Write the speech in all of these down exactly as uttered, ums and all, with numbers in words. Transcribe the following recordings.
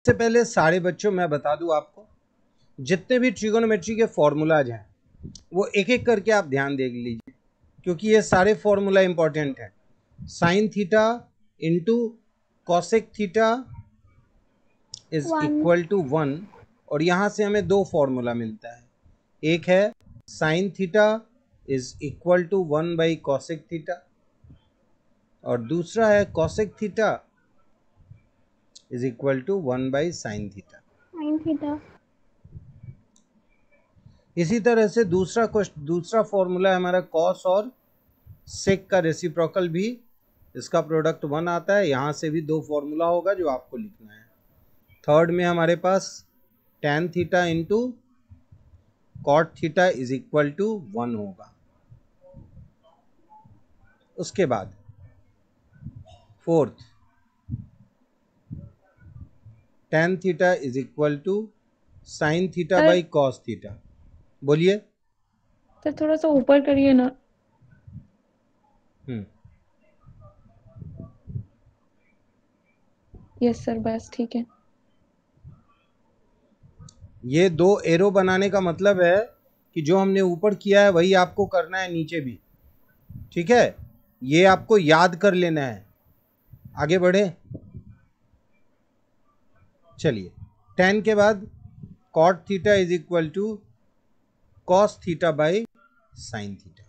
सबसे पहले सारे बच्चों मैं बता दूं आपको, जितने भी ट्रिगोनोमेट्री के फॉर्मूलाज हैं वो एक एक करके आप ध्यान देख लीजिए, क्योंकि ये सारे फॉर्मूला इंपॉर्टेंट हैं। Sine theta into cosec theta is equal to one, और यहाँ से हमें दो फॉर्मूला मिलता है। एक है sine theta is equal to one by cosec theta, और दूसरा है cosec theta is equal to one by sine theta. Sine theta. इसी तरह से दूसरा क्वेश्चन दूसरा फॉर्मूला है हमारा कॉस और सेक का रेसिप्रोकल भी, इसका प्रोडक्ट वन आता है। यहाँ से भी दो फॉर्मूला होगा जो आपको लिखना है। थर्ड में हमारे पास tan theta into cot theta is equal to one होगा। उसके बाद fourth tan theta is equal to sine theta by cos theta. बोलिए सर, थोड़ा सा ऊपर करिए ना। हम्म यस सर, बस ठीक है। ये दो एरो बनाने का मतलब है कि जो हमने ऊपर किया है वही आपको करना है नीचे भी, ठीक है। ये आपको याद कर लेना है। आगे बढ़े, चलिए। टेन के बाद cot theta is equal to cos theta by sine theta.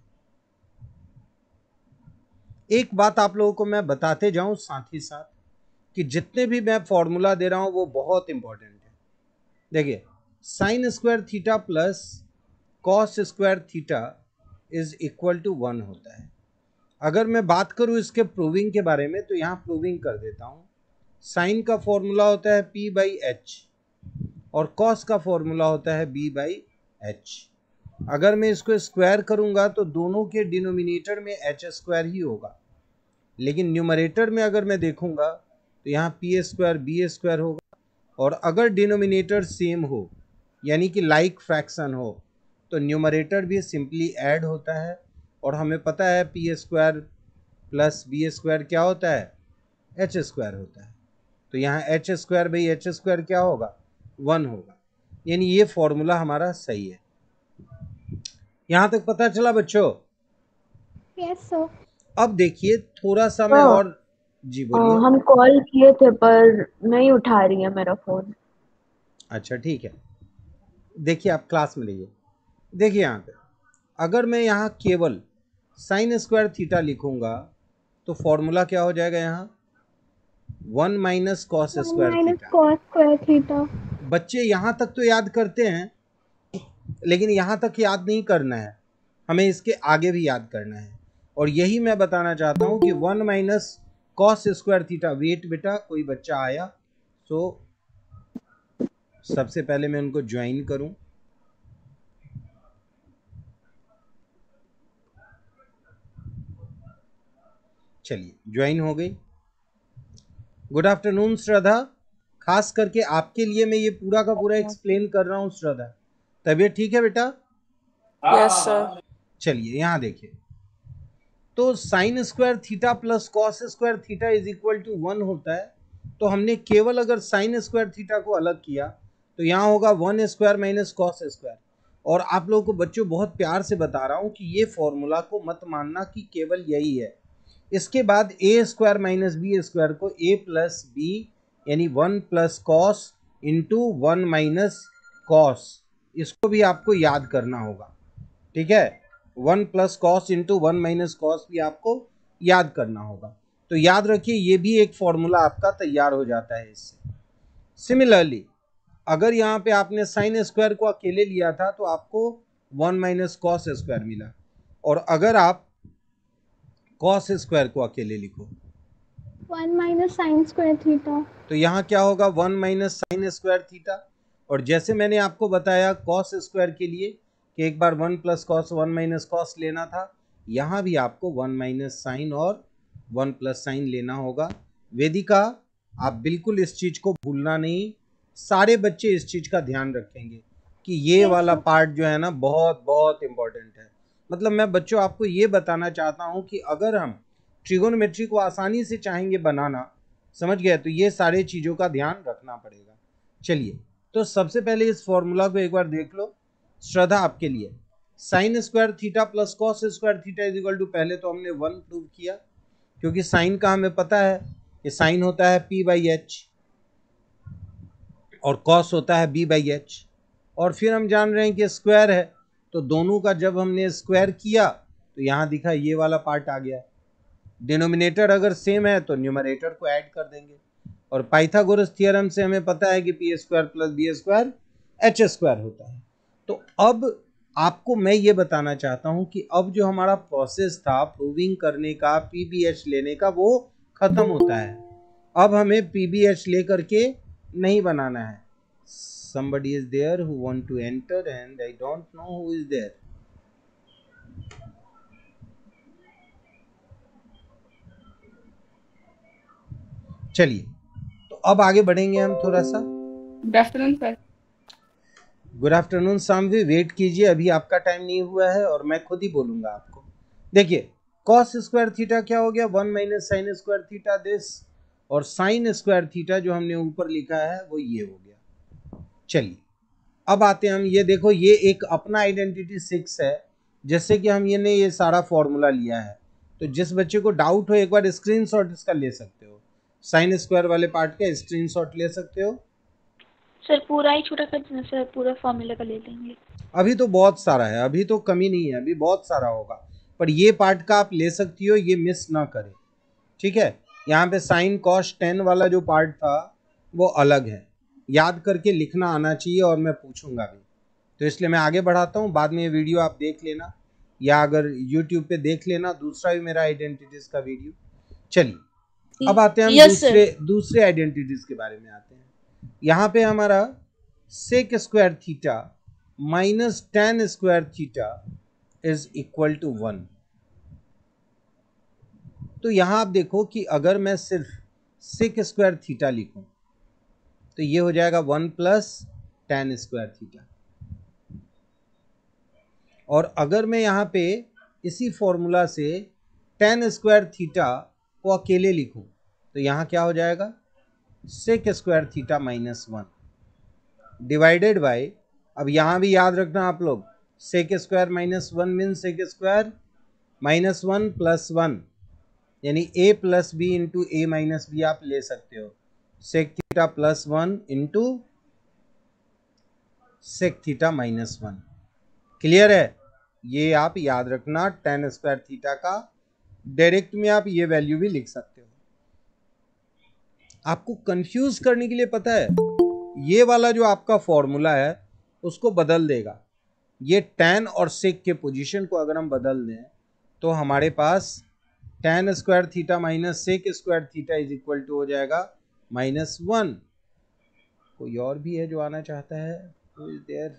एक बात आप लोगों को मैं बताते जाऊं साथ ही साथ कि जितने भी मैं फॉर्मूला दे रहा हूं वो बहुत इंपॉर्टेंट है। देखिए, sine square theta plus cos square theta is equal to one होता है। अगर मैं बात करूं इसके प्रूविंग के बारे में तो यहां प्रूविंग कर देता हूं। साइन का फॉर्मूला होता है पी बाई एच और कॉस का फॉर्मूला होता है बी बाई एच। अगर मैं इसको स्क्वायर करूंगा तो दोनों के डिनोमिनेटर में एच स्क्वायर ही होगा, लेकिन न्यूमरेटर में अगर मैं देखूंगा तो यहाँ पी स्क्वायर बी स्क्वायर होगा। और अगर डिनोमिनेटर सेम हो यानी कि लाइक फ्रैक्शन हो तो न्यूमरेटर भी सिंपली ऐड होता है, और हमें पता है P square plus B square क्या होता है, एच स्क्वायर होता है। तो यहाँ H square by H square क्या होगा, वन होगा। यानी ये फॉर्मूला हमारा सही है। यहाँ तक पता चला बच्चों? Yes sir. अब देखिए थोड़ा सा मैं और, जी बोलिए। हम कॉल किए थे पर नहीं उठा रही है मेरा फोन। अच्छा ठीक है, देखिए आप क्लास में रहिए। देखिए यहाँ पे अगर मैं यहाँ केवल साइन स्क्वायर थीटा लिखूंगा तो फॉर्मूला क्या हो जाएगा, यहाँ one minus cos square theta. Cos square theta. बच्चे यहाँ तक तो याद करते हैं, लेकिन यहाँ तक याद नहीं करना है, हमें इसके आगे भी याद करना है। और यही मैं बताना चाहता हूँ कि one minus cos square theta. Wait बेटा, कोई बच्चा आया तो सबसे पहले मैं उनको ज्वाइन करूं। चलिए, ज्वाइन हो गई। गुड आफ्टरनून श्रद्धा, खास करके आपके लिए मैं ये पूरा का पूरा एक्सप्लेन कर रहा हूँ। श्रद्धा, तबीयत ठीक है बेटा? Yes sir. चलिए यहाँ देखिए, तो sine square theta plus cos square theta is equal to one होता है। तो हमने केवल अगर साइन स्क्वायर थीटा को अलग किया तो यहाँ होगा one square minus cos square. और आप लोगों को बच्चों बहुत प्यार से बता रहा हूँ कि ये फॉर्मूला को मत मानना कि केवल यही है। इसके बाद A square minus B square को ए प्लस बी यानी one plus cos into one minus cos, इसको भी आपको याद करना होगा, ठीक है। One plus cos into one minus cos भी आपको याद करना होगा। तो याद रखिए ये भी एक फॉर्मूला आपका तैयार हो जाता है इससे। सिमिलरली अगर यहाँ पे आपने साइन स्क्वायर को अकेले लिया था तो आपको वन माइनस कॉस स्क्वायर मिला, और अगर आप कॉस स्क्वायर को अकेले लिखो one minus sine square theta, तो यहाँ क्या होगा, one minus sine square theta. और जैसे मैंने आपको बताया कॉस स्क्वायर के लिए कि एक बार one plus cos one minus cos लेना था, यहाँ भी आपको वन माइनस साइन और वन प्लस साइन लेना होगा। वेदिका, आप बिल्कुल इस चीज को भूलना नहीं, सारे बच्चे इस चीज का ध्यान रखेंगे कि ये वाला पार्ट जो है ना बहुत बहुत इंपॉर्टेंट है। मतलब मैं बच्चों आपको ये बताना चाहता हूँ कि अगर हम ट्रिगोनोमेट्री को आसानी से चाहेंगे बनाना, समझ गए, तो ये सारे चीज़ों का ध्यान रखना पड़ेगा। चलिए, तो सबसे पहले इस फॉर्मूला को एक बार देख लो। श्रद्धा आपके लिए, sine square theta plus cos square theta is equal to, पहले तो हमने वन प्रूव किया, क्योंकि साइन का हमें पता है कि साइन होता है पी बाई एच और कॉस होता है बी बाई एच, और फिर हम जान रहे हैं कि स्क्वायर है, तो दोनों का जब हमने स्क्वायर किया तो यहाँ दिखा ये वाला पार्ट आ गया। डिनोमिनेटर अगर सेम है तो न्यूमरेटर को ऐड कर देंगे, और पाइथागोरस थ्योरम से हमें पता है कि P square plus B square H square होता है। तो अब आपको मैं ये बताना चाहता हूं कि अब जो हमारा प्रोसेस था प्रूविंग करने का, पीबीएच लेने का, वो खत्म होता है। अब हमें पीबीएच लेकर के नहीं बनाना है। somebody is there who want to enter and I don't know who is there. चलिए, तो अब आगे बढ़ेंगे हम थोड़ा सा। Good afternoon sir. Good afternoon Samvi, wait कीजिए, अभी आपका टाइम नहीं हुआ है और मैं खुद ही बोलूंगा आपको। देखिए, कॉस स्क्वायर थीटा क्या हो गया, one minus sine square theta this, और साइन स्क्वायर थीटा जो हमने ऊपर लिखा है वो ये हो गया। चलिए, अब आते हैं हम, ये देखो ये एक अपना आइडेंटिटी सिक्स है, जैसे कि हम ये ने ये सारा फॉर्मूला लिया है। तो जिस बच्चे को डाउट हो एक बार स्क्रीनशॉट इसका ले सकते हो, साइन स्क्वायर वाले पार्ट का स्क्रीनशॉट ले सकते हो। सर पूरा ही छोटा कर देना सर, पूरा फॉर्मूला का ले लेंगे। अभी तो बहुत सारा है, अभी तो कमी नहीं है, अभी बहुत सारा होगा, पर ये पार्ट का आप ले सकती हो, ये मिस ना करें, ठीक है। यहाँ पे साइन कॉस टेन वाला जो पार्ट था वो अलग है, याद करके लिखना आना चाहिए, और मैं पूछूंगा भी, तो इसलिए मैं आगे बढ़ाता हूँ। बाद में ये वीडियो आप देख लेना, या अगर यूट्यूब पे देख लेना दूसरा भी मेरा आइडेंटिटीज का वीडियो। चलिए, अब आते हैं हम yes, दूसरे दूसरे आइडेंटिटीज के बारे में आते हैं। यहाँ पे हमारा sec square theta minus tan square theta is equal to one. तो यहाँ आप देखो कि अगर मैं सिर्फ सेक स्क्वायर थीटा लिखूं तो ये हो जाएगा one plus tan square theta, और अगर मैं यहाँ पे इसी फॉर्मूला से टेन स्क्वायर थीटा को अकेले लिखूं तो यहाँ क्या हो जाएगा, sec square theta minus one divided by, अब यहाँ भी याद रखना आप लोग, sec square minus one mean sec square minus one plus one, यानी A plus B into A minus B आप ले सकते हो, sec theta plus one into sec theta minus one. Clear है, ये आप याद रखना, टेन स्क्वायर थीटा का डायरेक्ट में आप ये वैल्यू भी लिख सकते हो। आपको कंफ्यूज करने के लिए पता है, ये वाला जो आपका फॉर्मूला है उसको बदल देगा। ये टेन और सेक के पोजीशन को अगर हम बदल दें तो हमारे पास tan square theta minus sec square theta is equal to हो जाएगा माइनस वन। कोई और भी है जो आना चाहता है? Who is there?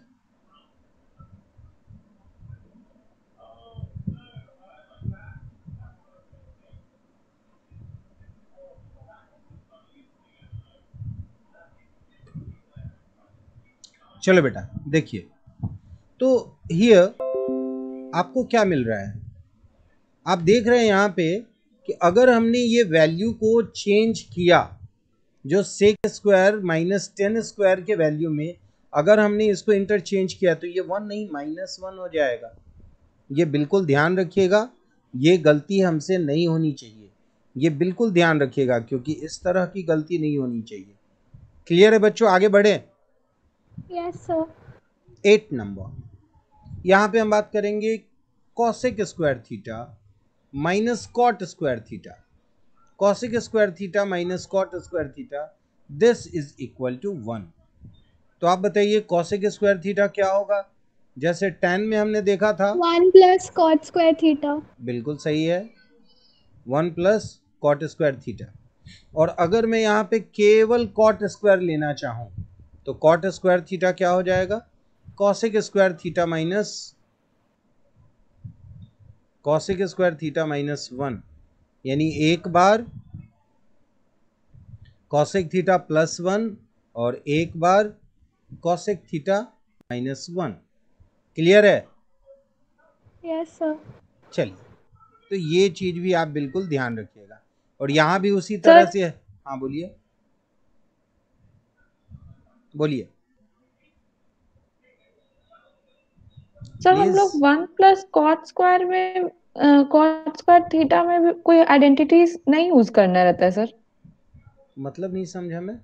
चलो बेटा देखिए, तो हियर आपको क्या मिल रहा है, आप देख रहे हैं यहाँ पे कि अगर हमने ये वैल्यू को चेंज किया, जो sec square minus tan square के वैल्यू में अगर हमने इसको इंटरचेंज किया तो ये वन नहीं माइनस वन हो जाएगा। ये बिल्कुल ध्यान रखिएगा, ये गलती हमसे नहीं होनी चाहिए, ये बिल्कुल ध्यान रखिएगा, क्योंकि इस तरह की गलती नहीं होनी चाहिए। क्लियर है बच्चों, आगे बढ़े। Yes sir. एट नंबर, यहाँ पे हम बात करेंगे cosec square theta minus cot square theta. Cosec square theta minus cot square theta, this is equal to one. तो आप बताइए कॉसेक स्क्वायर थीटा क्या होगा, जैसे टेन में हमने देखा था, one plus cot square theta. बिल्कुल सही है, one plus cot square theta. और अगर मैं यहाँ पे केवल कॉट स्क्वायर लेना चाहूं तो कॉट स्क्वायर थीटा क्या हो जाएगा, cosec square theta minus cosec square theta minus one, यानी एक बार कॉसेक थीटा प्लस वन और एक बार cosec theta minus one. Clear है? Yes sir. चलिए, तो ये चीज भी आप बिल्कुल ध्यान रखिएगा, और यहाँ भी उसी तरह से। हाँ बोलिए। बोलिए सर हम प्लीज। लोग वन प्लस कॉट स्क्वायर में कॉट स्क्वायर थीटा में भी कोई आइडेंटिटीज नहीं यूज करना रहता है सर। मतलब नहीं समझा मैं।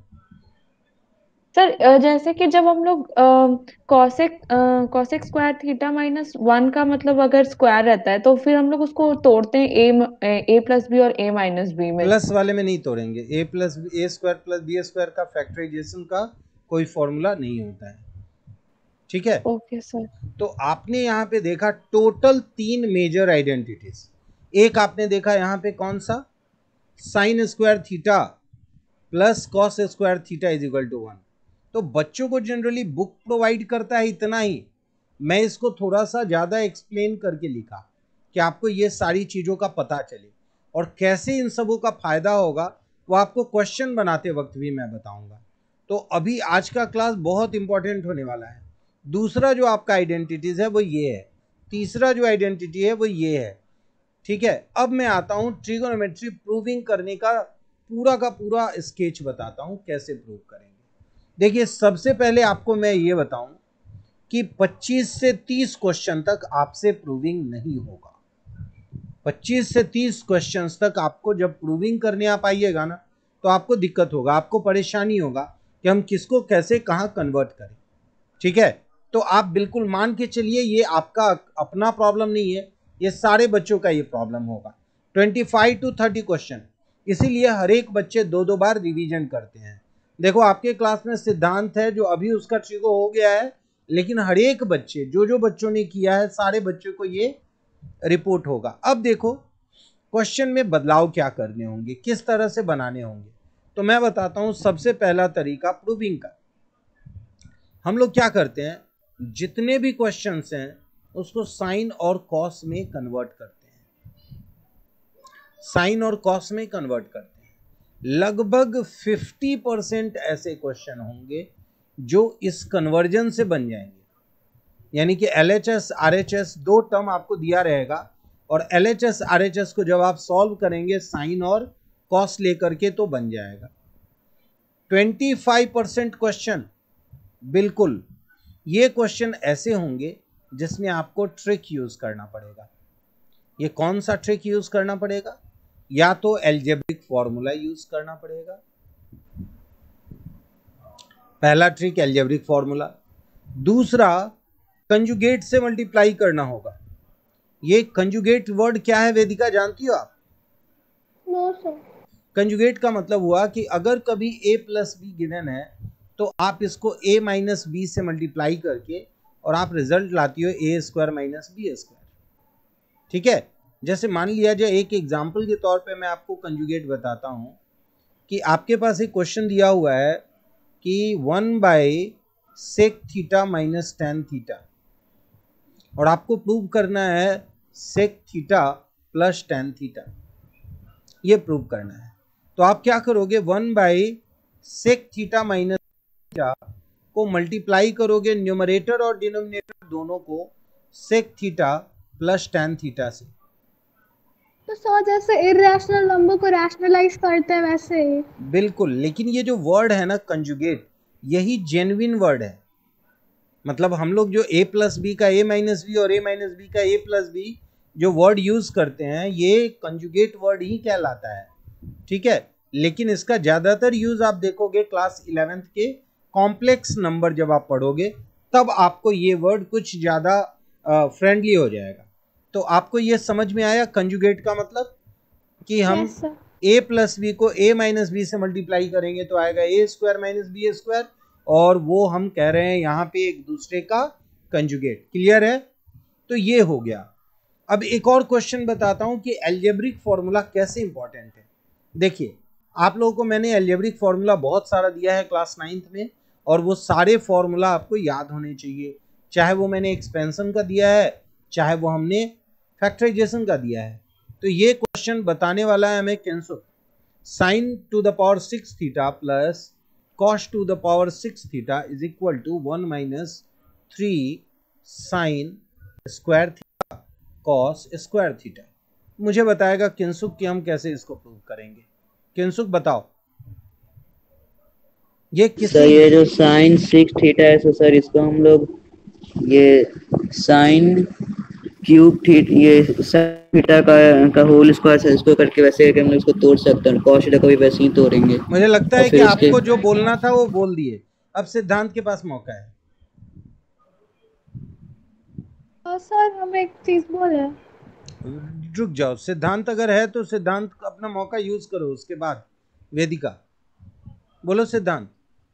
सर अ, जैसे कि जब हम लोग cosec cosec square theta minus one का मतलब अगर स्क्वायर रहता है तो फिर हम लोग उसको तोड़ते हैं ए ए प्लस बी और ए माइनस बी में। प्लस वाले में नहीं तोड़ेंगे। A plus A square plus B square का फैक्टराइजेशन का कोई फॉर्मूला नहीं होता है, ठीक है। Okay sir. तो आपने यहाँ पे देखा टोटल तीन मेजर आइडेंटिटीज। एक आपने देखा यहाँ पे कौन सा, sine square theta plus cos square theta is equal to one. तो बच्चों को जनरली बुक प्रोवाइड करता है इतना ही, मैं इसको थोड़ा सा ज़्यादा एक्सप्लेन करके लिखा कि आपको ये सारी चीज़ों का पता चले और कैसे इन सबों का फायदा होगा वो आपको क्वेश्चन बनाते वक्त भी मैं बताऊंगा। तो अभी आज का क्लास बहुत इंपॉर्टेंट होने वाला है। दूसरा जो आपका आइडेंटिटीज है वो ये है, तीसरा जो आइडेंटिटी है वो ये है, ठीक है। अब मैं आता हूं ट्रिगोनोमेट्री प्रूविंग करने का पूरा का पूरा स्केच बताता हूं कैसे प्रूव करेंगे। देखिए सबसे पहले आपको मैं ये बताऊं कि पच्चीस से तीस क्वेश्चन तक आपसे प्रूविंग नहीं होगा। पच्चीस से तीस क्वेश्चंस तक आपको जब प्रूविंग करने आप आइएगा ना तो आपको दिक्कत होगा, आपको परेशानी होगा कि हम किसको कैसे कहाँ कन्वर्ट करें, ठीक है। तो आप बिल्कुल मान के चलिए ये आपका अपना प्रॉब्लम नहीं है, ये सारे बच्चों का ये प्रॉब्लम होगा। पच्चीस टू तीस क्वेश्चन, इसीलिए हर एक बच्चे दो दो बार रिवीजन करते हैं। देखो आपके क्लास में सिद्धांत है जो अभी उसका ट्रिगो हो गया है, लेकिन हर एक बच्चे जो जो बच्चों ने किया है सारे बच्चों को ये रिपोर्ट होगा। अब देखो क्वेश्चन में बदलाव क्या करने होंगे, किस तरह से बनाने होंगे, तो मैं बताता हूं। सबसे पहला तरीका प्रूविंग का, हम लोग क्या करते हैं, जितने भी क्वेश्चंस हैं उसको साइन और कॉस में कन्वर्ट करते हैं, साइन और कॉस में कन्वर्ट करते हैं। लगभग पचास परसेंट ऐसे क्वेश्चन होंगे जो इस कन्वर्जन से बन जाएंगे। यानी कि L H S R H S दो टर्म आपको दिया रहेगा और L H S R H S को जब आप सॉल्व करेंगे साइन और कॉस लेकर के तो बन जाएगा। पच्चीस परसेंट क्वेश्चन बिल्कुल ये क्वेश्चन ऐसे होंगे जिसमें आपको ट्रिक यूज करना पड़ेगा। ये कौन सा ट्रिक यूज करना पड़ेगा, या तो एल्जेब्रिक फॉर्मूला यूज करना पड़ेगा, पहला ट्रिक एल्जेब्रिक फॉर्मूला। दूसरा कंजुगेट से मल्टीप्लाई करना होगा। ये कंजुगेट वर्ड क्या है वेदिका, जानती हो आप? No sir. कंजुगेट का मतलब हुआ कि अगर कभी a प्लस बी गिवन है तो आप इसको a माइनस बी से मल्टीप्लाई करके और आप रिजल्ट लाती हो A square minus B square, ठीक है। जैसे मान लिया जाए, एक एग्जाम्पल के तौर पे मैं आपको कंजुगेट बताता हूं कि आपके पास एक क्वेश्चन दिया हुआ है कि one by sec theta minus tan theta और आपको प्रूव करना है sec theta plus tan theta, ये प्रूव करना है। तो आप क्या करोगे, one by sec theta minus theta को मल्टीप्लाई करोगे न्यूमरेटर और डिनोमिनेटर दोनों को sec theta plus tan theta से। तो सर जैसे इरेशनल नंबर को रैशनलाइज करते हैं वैसे ही। बिल्कुल, लेकिन ये जो वर्ड है ना कंजुगेट, यही जेन्युइन वर्ड है। मतलब हम लोग जो a प्लस बी का a माइनस बी और a माइनस बी का a प्लस बी जो वर्ड यूज करते हैं ये कंजुगेट वर्ड ही कहलाता है, ठीक है। लेकिन इसका ज्यादातर यूज आप देखोगे क्लास इलेवेंथ के कॉम्प्लेक्स नंबर जब आप पढ़ोगे तब आपको ये वर्ड कुछ ज्यादा फ्रेंडली हो जाएगा। तो आपको ये समझ में आया कंजुगेट का मतलब, कि हम Yes, sir. a plus B को a माइनस बी से मल्टीप्लाई करेंगे तो आएगा a square minus B square, और वो हम कह रहे हैं यहाँ पे एक दूसरे का कंजुगेट। क्लियर है? तो ये हो गया। अब एक और क्वेश्चन बताता हूं कि एल्जेब्रिक फॉर्मूला कैसे इंपॉर्टेंट है। देखिए आप लोगों को मैंने एल्जेब्रिक फॉर्मूला बहुत सारा दिया है क्लास नाइन्थ में, और वो सारे फॉर्मूला आपको याद होने चाहिए, चाहे वो मैंने एक्सपेंशन का दिया है चाहे वो हमने फैक्टराइजेशन का दिया है। तो ये क्वेश्चन बताने वाला है हमें Kinsuk, sine to the power six theta plus cos to the power six theta is equal to one minus three sine square theta cos square theta. मुझे बताएगा किंसुक कि हम कैसे इसको प्रूव करेंगे। किंसुक बताओ। ये किसी सर ये जो साइन सिक्स थीटा है तो सर इसको हम लोग ये साइन क्यूब थीटा ये साइन थीटा का का होल स्क्वायर है इसको करके वैसे करके हम लोग इसको तोड़ सकते हैं, कॉस थीटा को भी वैसे ही तोड़ेंगे। मुझे लगता और है कि फिर इसके आपको जो बोलना था वो बोल दिए। अब सिद्धांत के पास मौका है। और सर हम एक चीज बोले। रुक जाओ, सिद्धांत अगर है तो सिद्धांत अपना मौका यूज करो, उसके बाद वेदिका बोलो। सिद्धांत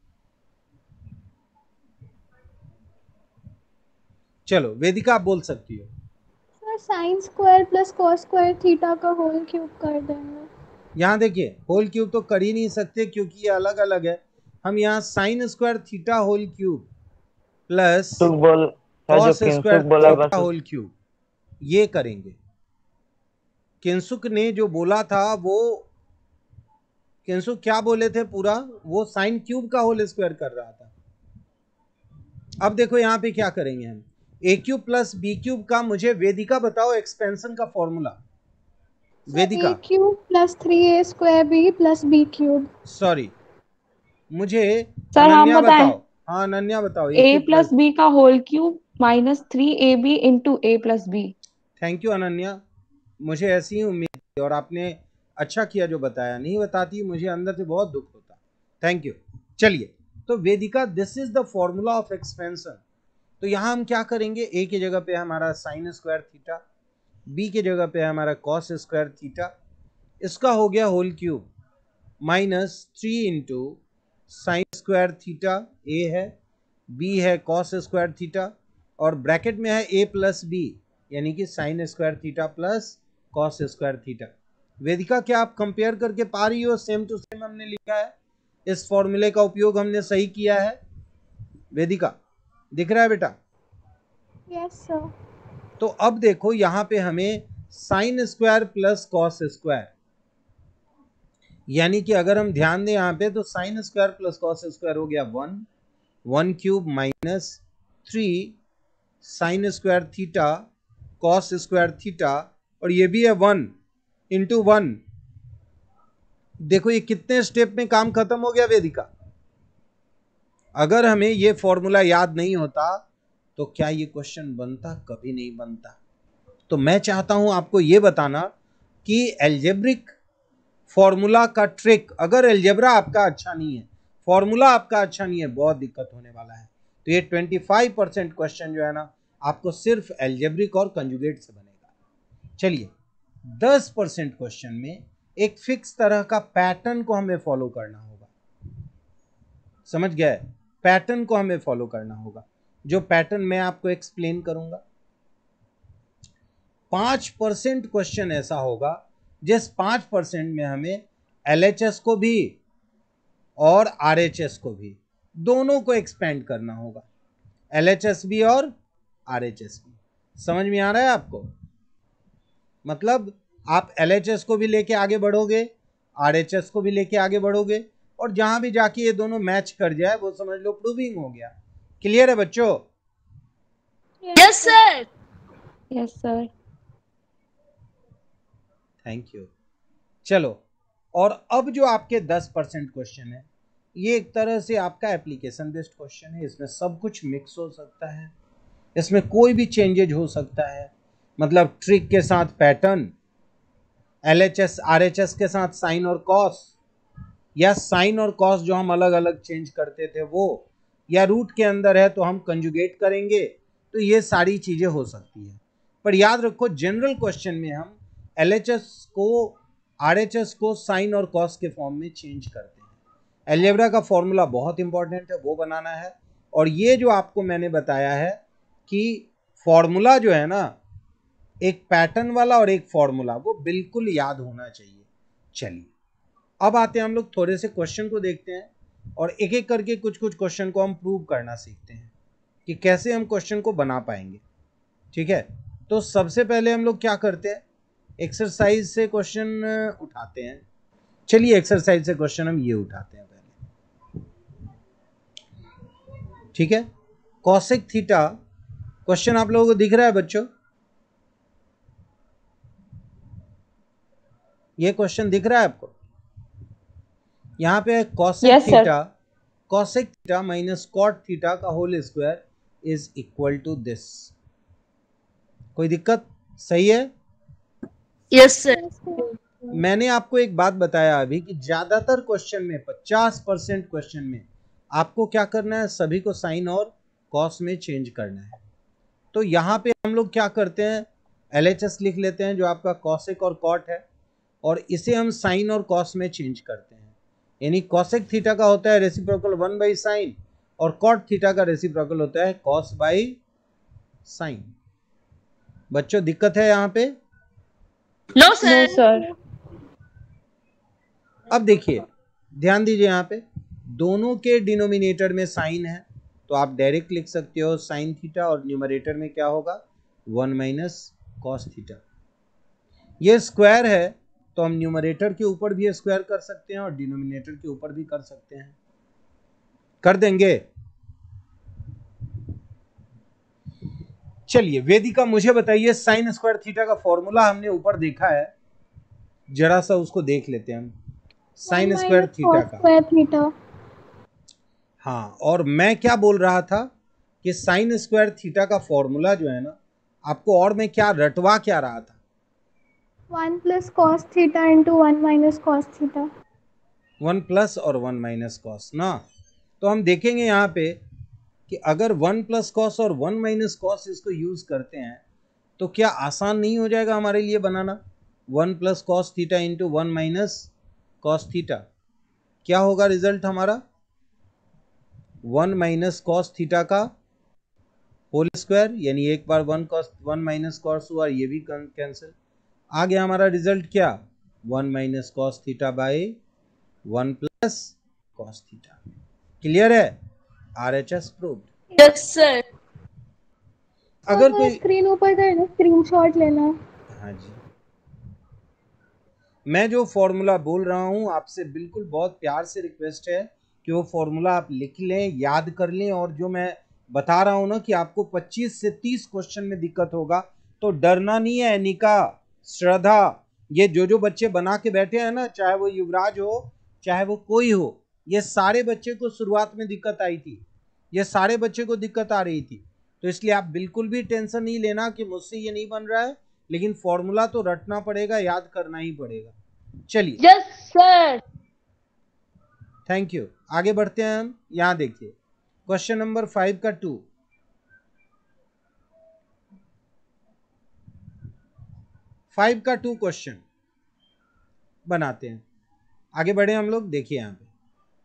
चलो, वेदिका आप बोल सकती हो। Sir sine square plus cos square theta का होल क्यूब कर देंगे। यहाँ देखिए, होल क्यूब तो कर ही नहीं सकते क्योंकि ये अलग अलग है। हम यहाँ sine square theta whole cube plus बोल कॉस जो स्क्वायर किंसुक बोला थीटा बस होल क्यूब ये करेंगे। किंसुक ने जो बोला था वो, किंसुक क्या बोले थे पूरा, वो साइन क्यूब का होल स्क्वायर कर रहा था। अब देखो यहाँ पे क्या करेंगे हम, A cube plus B cube का, मुझे वेदिका बताओ एक्सपेंशन का formula. Vedika A cube plus three A square B plus B cube. Sorry, मुझे सर हम अनन्या बताएं, बताओ। हाँ अनन्या बताओ। ए प्लस बी का whole cube minus three A B into A plus B. Thank you Ananya, मुझे ऐसी ही उम्मीद थी और आपने अच्छा किया जो बताया। नहीं बताती मुझे अंदर से बहुत दुख होता। Thank you. चलिए, तो Vedika this is the formula of expansion. तो यहाँ हम क्या करेंगे, ए की जगह पे हमारा साइन स्क्वायर थीटा, बी की जगह पे हमारा कॉस स्क्वायर थीटा, इसका हो गया whole cube minus three into sine square theta, A है, बी है कॉस स्क्वायर थीटा, और ब्रैकेट में है ए प्लस बी यानी कि sine square theta plus cos square theta. Vedika क्या आप कंपेयर करके पा रही हो? सेम टू सेम हमने लिखा है, इस फॉर्मूले का उपयोग हमने सही किया है। वेदिका दिख रहा है बेटा? Yes sir. तो अब देखो यहाँ पे हमें sine square plus cos square, यानी कि अगर हम ध्यान दें यहाँ पे तो sine square plus cos square हो गया one, one cube minus three sine square theta cos square theta, और ये भी है वन इंटू वन। देखो ये कितने स्टेप में काम खत्म हो गया वेदिका। अगर हमें ये फॉर्मूला याद नहीं होता तो क्या ये क्वेश्चन बनता? कभी नहीं बनता। तो मैं चाहता हूं आपको ये बताना कि एल्जेब्रिक फॉर्मूला का ट्रिक, अगर एल्जेब्रा आपका अच्छा नहीं है, फॉर्मूला आपका अच्छा नहीं है, बहुत दिक्कत होने वाला है। तो ये पच्चीस परसेंट क्वेश्चन जो है ना आपको सिर्फ एल्जेब्रिक और कंजुगेट से बनेगा। चलिए, दस परसेंट क्वेश्चन में एक फिक्स तरह का पैटर्न को हमें फॉलो करना होगा। समझ गए? पैटर्न को हमें फॉलो करना होगा, जो पैटर्न मैं आपको एक्सप्लेन करूंगा। पांच परसेंट क्वेश्चन ऐसा होगा जिस पांच परसेंट में हमें एलएचएस को भी और आरएचएस को भी, दोनों को एक्सपेंड करना होगा। एलएचएस भी और आरएचएस भी। समझ में आ रहा है आपको? मतलब आप एलएचएस को भी लेके आगे बढ़ोगे, आरएचएस को भी लेके आगे बढ़ोगे, और जहां भी जाके ये दोनों मैच कर जाए वो समझ लो प्रूविंग हो गया। क्लियर है बच्चों? Yes sir. Yes sir. Thank you. चलो, और अब जो आपके दस परसेंट क्वेश्चन है, ये एक तरह से आपका एप्लीकेशन बेस्ड क्वेश्चन है। इसमें सब कुछ मिक्स हो सकता है, इसमें कोई भी चेंजेज हो सकता है। मतलब ट्रिक के साथ पैटर्न, एलएचएस आरएचएस के साथ साइन और कॉस, या साइन और कॉस जो हम अलग अलग चेंज करते थे वो, या रूट के अंदर है तो हम कंजुगेट करेंगे। तो ये सारी चीजें हो सकती है। पर याद रखो, जनरल क्वेश्चन में हम एलएचएस को आरएचएस को साइन और कॉस के फॉर्म में चेंज करते हैं। अलजेब्रा का फॉर्मूला बहुत इंपॉर्टेंट है, वो बनाना है। और ये जो आपको मैंने बताया है कि फॉर्मूला जो है ना, एक पैटर्न वाला और एक फॉर्मूला, वो बिल्कुल याद होना चाहिए। चलिए, अब आते हैं हम लोग थोड़े से क्वेश्चन को देखते हैं और एक एक करके कुछ कुछ क्वेश्चन को हम प्रूव करना सीखते हैं कि कैसे हम क्वेश्चन को बना पाएंगे। ठीक है, तो सबसे पहले हम लोग क्या करते हैं, एक्सरसाइज से क्वेश्चन उठाते हैं। चलिए, एक्सरसाइज से क्वेश्चन हम ये उठाते हैं पहले। ठीक है, कॉसेक थीटा क्वेश्चन आप लोगों को दिख रहा है बच्चों? ये क्वेश्चन दिख रहा है आपको? यहाँ पे cosec Yes, sir. Theta cosec theta minus cot theta का whole square is equal to this. कोई दिक्कत? सही है? Yes sir. मैंने आपको एक बात बताया अभी कि ज्यादातर क्वेश्चन में, पचास परसेंट क्वेश्चन में आपको क्या करना है, सभी को साइन और कॉस में चेंज करना है। तो यहाँ पे हम लोग क्या करते हैं, एल एच एस लिख लेते हैं जो आपका कॉसेक और कॉट है, और इसे हम साइन और कॉस में चेंज करते हैं। यानी कॉसेक थीटा का होता है रेसिप्रोकल वन बाई साइन, और कॉट थीटा का रेसिप्रोकल होता है कॉस बाई साइन। बच्चों दिक्कत है यहाँ पे? No no sir. सर। अब देखिए, ध्यान दीजिए, यहाँ पे दोनों के डिनोमिनेटर में साइन है, तो आप डायरेक्ट लिख सकते हो साइन थीटा, और न्यूमरेटर में क्या होगा, वन माइनस कॉस थीटा। ये स्क्वायर है तो हम न्यूमरेटर के ऊपर भी स्क्वायर कर सकते हैं और डिनोमिनेटर के ऊपर भी कर सकते हैं। कर देंगे? चलिए वेदिका मुझे बताइए, साइन स्क्वायर थीटा का फॉर्मूला हमने ऊपर देखा है, जरा सा उसको देख लेते हैं हम। साइन स्क्वायर थीटा का, स्क्वायर थीटा। हाँ, और मैं क्या बोल रहा था कि साइन स्क्वायर थीटा का फॉर्मूला जो है ना, आपको और मैं क्या रटवा क्या रहा था, one plus cos theta into one minus cos theta. One plus और वन माइनस कॉस ना। तो हम देखेंगे यहाँ पे कि अगर वन प्लस कॉस और वन माइनस कॉस इसको यूज करते हैं तो क्या आसान नहीं हो जाएगा हमारे लिए बनाना। One plus cos theta into one minus cos theta, क्या होगा रिजल्ट हमारा, वन माइनस कॉस थीटा का होल स्क्वायर, यानी एक बार one cos one minus cos हुआ, ये भी कैंसिल। आ गया हमारा रिजल्ट क्या, one minus cos theta by one plus cos theta. Clear है? R H S proved. Yes sir. अगर कोई स्क्रीन ऊपर कर दो, स्क्रीनशॉट लेना। हाँ जी, मैं जो फॉर्मूला बोल रहा हूं आपसे बिल्कुल बहुत प्यार से रिक्वेस्ट है कि वो फॉर्मूला आप लिख लें, याद कर लें, और जो मैं बता रहा हूं ना कि आपको पच्चीस से तीस क्वेश्चन में दिक्कत होगा तो डरना नहीं है। निका, श्रद्धा, ये जो जो बच्चे बना के बैठे हैं ना, चाहे वो युवराज हो चाहे वो कोई हो, ये सारे बच्चे को शुरुआत में दिक्कत आई थी, ये सारे बच्चे को दिक्कत आ रही थी। तो इसलिए आप बिल्कुल भी टेंशन नहीं लेना कि मुझसे ये नहीं बन रहा है, लेकिन फॉर्मूला तो रटना पड़ेगा, याद करना ही पड़ेगा। चलिए, यस सर। Thank you. आगे बढ़ते हैं हम। यहां देखिए क्वेश्चन नंबर फाइव का टू, फाइव का टू क्वेश्चन बनाते हैं। आगे बढ़े हम लोग। देखिए यहां पे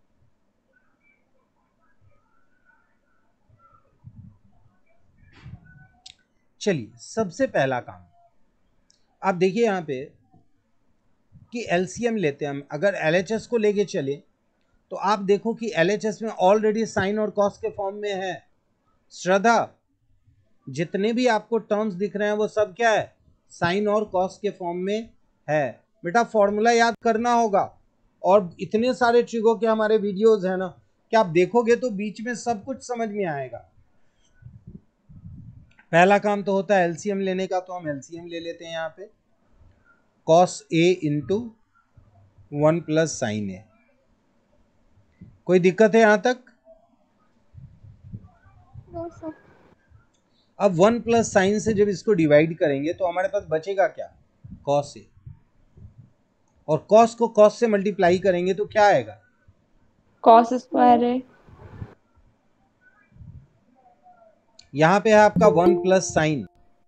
चलिए, सबसे पहला काम आप देखिए यहां पे कि एलसीएम लेते हैं हम। अगर एलएचएस को लेके चले तो आप देखो कि एलएचएस में ऑलरेडी साइन और कॉस के फॉर्म में है। श्रद्धा, जितने भी आपको टर्म्स दिख रहे हैं वो सब क्या है, साइन और कॉस के फॉर्म में है। बेटा फॉर्मूला याद करना होगा, और इतने सारे ट्रिगो के हमारे वीडियोस हैं ना कि आप देखोगे तो बीच में सब कुछ समझ में आएगा। पहला काम तो होता है एलसीएम लेने का, तो हम एलसीएम ले लेते हैं यहाँ पे, cos A into one plus sine A. कोई दिक्कत है यहां तक? No sir. अब वन प्लस साइन से जब इसको डिवाइड करेंगे तो हमारे पास बचेगा क्या, कॉस ए, और कॉस को कॉस से मल्टीप्लाई करेंगे तो क्या आएगा, कॉस स्क्वायर है। यहां पे है आपका one plus sine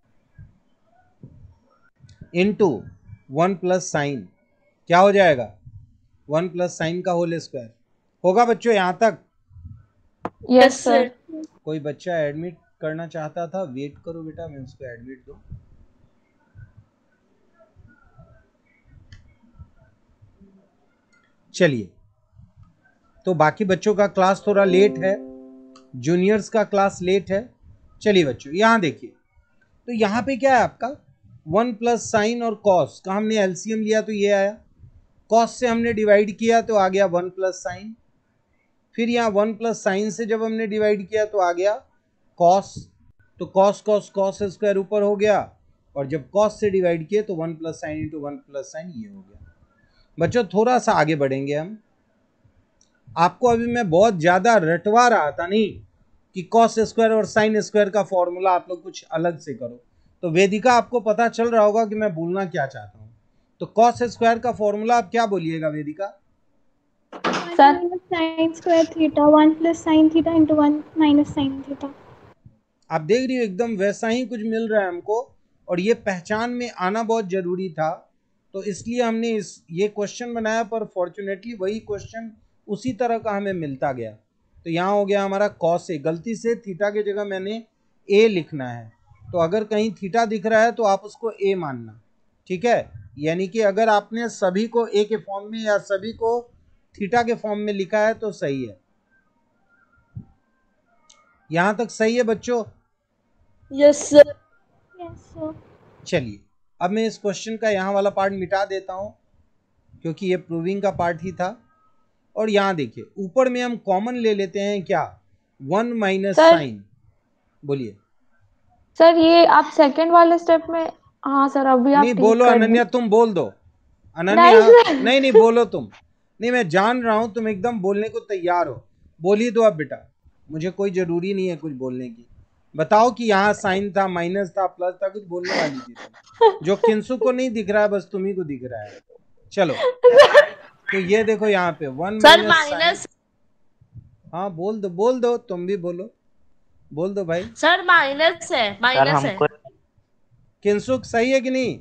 into one plus sine, क्या हो जाएगा, वन प्लस साइन का होल स्क्वायर। होगा बच्चों यहां तक? Yes sir. कोई बच्चा एडमिट करना चाहता था, वेट करो बेटा, मैं उसको एडमिट दूं। चलिए, तो बाकी बच्चों का क्लास थोड़ा लेट है, जूनियर्स का क्लास लेट है। चलिए बच्चों यहां देखिए, तो यहां पे क्या है आपका वन प्लस साइन और कॉस का हमने एलसीएम लिया तो ये आया, कॉस से हमने डिवाइड किया तो आ गया वन प्लस साइन, फिर यहाँ वन प्लस साइन से जब हमने डिवाइड किया तो आ गया कॉस, तो कॉस कॉस कॉस स्क्वायर ऊपर हो गया, और जब कॉस से डिवाइड किए तो one plus sine into one plus sine ये हो गया। बच्चों थोड़ा सा आगे बढ़ेंगे हम। आपको अभी मैं बहुत ज्यादा रटवा रहा था नहीं कि कॉस स्क्वायर और साइन स्क्वायर का फॉर्मूला आप लोग कुछ अलग से करो। तो वेदिका आपको पता चल रहा होगा कि मैं बोलना क्या चाहता हूँ। तो कॉस स्क्वायर का फॉर्मूला आप क्या बोलिएगा Vedika? Sir sine square theta one plus sine theta into one minus sine theta. आप देख रही हो एकदम वैसा ही कुछ मिल रहा है हमको, और ये पहचान में आना बहुत जरूरी था, तो इसलिए हमने इस ये क्वेश्चन बनाया। पर फॉर्चुनेटली वही क्वेश्चन उसी तरह का हमें मिलता गया। तो यहाँ हो गया हमारा कॉस ए, गलती से थीटा की जगह मैंने ए लिखना है, तो अगर कहीं थीटा दिख रहा है तो आप उसको ए मानना, ठीक है। यानी कि अगर आपने सभी को ए के फॉर्म में या सभी को थीटा के फॉर्म में लिखा है तो सही है। यहां तक सही है बच्चों? Yes sir. Yes sir. चलिए अब मैं इस क्वेश्चन का यहाँ वाला पार्ट मिटा देता हूँ क्योंकि ये प्रूविंग का पार्ट ही था। और यहाँ देखिए ऊपर में हम कॉमन ले लेते हैं क्या, वन माइनस सर। साइन। बोलिए सर ये आप सेकंड वाले स्टेप में, हाँ सर अभी आप नहीं ठीक बोलो कर अनन्या, दी। तुम बोल दो अनन्या। नहीं सर। नहीं नहीं बोलो तुम, नहीं मैं जान रहा हूँ तुम एकदम बोलने को तैयार हो, बोल ही दो अब बेटा, मुझे कोई जरूरी नहीं है कुछ बोलने की। बताओ कि यहाँ साइन था, माइनस था, प्लस था, कुछ बोलने वाली थी तुम, जो किंसु को नहीं दिख रहा है बस तुम्ही को दिख रहा है। चलो तो ये देखो यहाँ पे वन सर माइनस, माइनस, हाँ बोल दो बोल दो, तुम भी बोलो, बोल दो भाई। सर माइनस है, माइनस है। किंसुक सही है कि नहीं?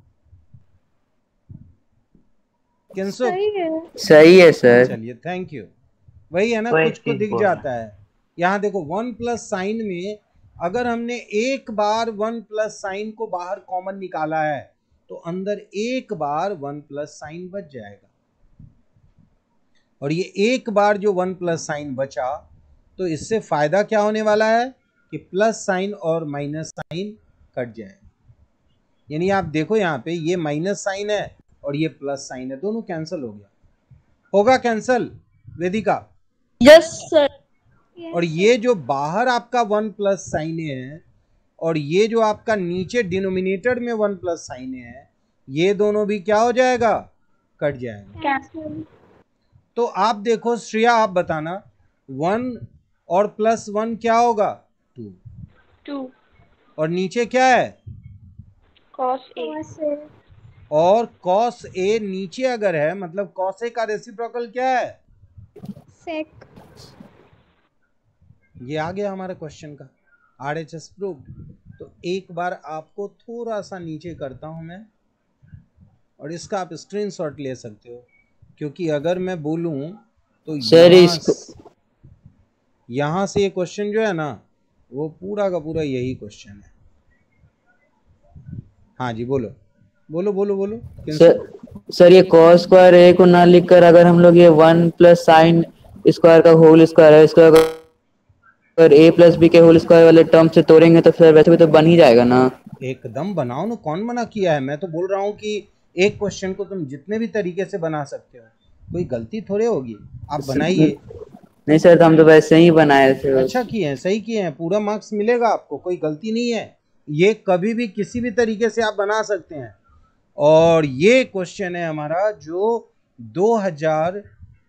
किंसुक सही है। सही है सर। चलिए थैंक यू। वही है ना, कोई कुछ को चीज दिख बोलना। जाता है। यहाँ देखो वन प्लस साइन में अगर हमने एक बार वन प्लस साइन को बाहर कॉमन निकाला है तो अंदर एक बार वन प्लस साइन बच जाएगा, और ये एक बार जो वन प्लस साइन बचा तो इससे फायदा क्या होने वाला है कि प्लस साइन और माइनस साइन कट जाएगा। यानी आप देखो यहाँ पे ये माइनस साइन है और ये प्लस साइन है, दोनों कैंसिल हो गया, होगा कैंसिल वेदिका? Yes sir. और ये जो बाहर आपका वन प्लस साइन है और ये जो आपका नीचे डिनोमिनेटर में वन प्लस साइन है, ये दोनों भी क्या हो जाएगा, कट जाएगा। कैंसिल। तो आप देखो श्रेया आप बताना, वन और प्लस वन क्या होगा, टू, टू और नीचे क्या है, कॉस ए। Cos A. और कॉस ए नीचे अगर है मतलब कॉस ए का रेसिप्रोकल क्या है, सेक। ये आ गया हमारे क्वेश्चन का आरएचएस प्रूव्ड। तो एक बार आपको थोड़ा सा नीचे करता हूं मैं, और इसका आप स्क्रीनशॉट ले सकते हो, क्योंकि अगर मैं बोलूं तो सर यहाँ इसको यहाँ से ये क्वेश्चन जो है ना वो पूरा का पूरा यही क्वेश्चन है। हाँ जी बोलो बोलो बोलो बोलो किंसु? सर सर ये कॉस स्क्वायर ए को ना लिखकर अगर हम लोग ये वन प्लस साइन स्क्वायर का होल स्क्वायर है इसको अगर ए प्लस बी के होल स्क्वायर वाले टर्म से तोड़ेंगे तो फिर वैसे भी तो बन ही जाएगा ना। एकदम बनाओ ना, कौन मना किया है? मैं तो बोल रहा हूँ कि एक क्वेश्चन को तुम जितने भी तरीके से बना सकते हो, कोई गलती थोड़े होगी, आप बनाइए। नहीं सर तो हम तो वैसे ही बनाए थे। अच्छा किए हैं, सही किए हैं, पूरा मार्क्स मिलेगा आपको, कोई गलती नहीं है। ये कभी भी किसी भी तरीके से आप बना सकते हैं। और ये क्वेश्चन है हमारा जो दो हज़ार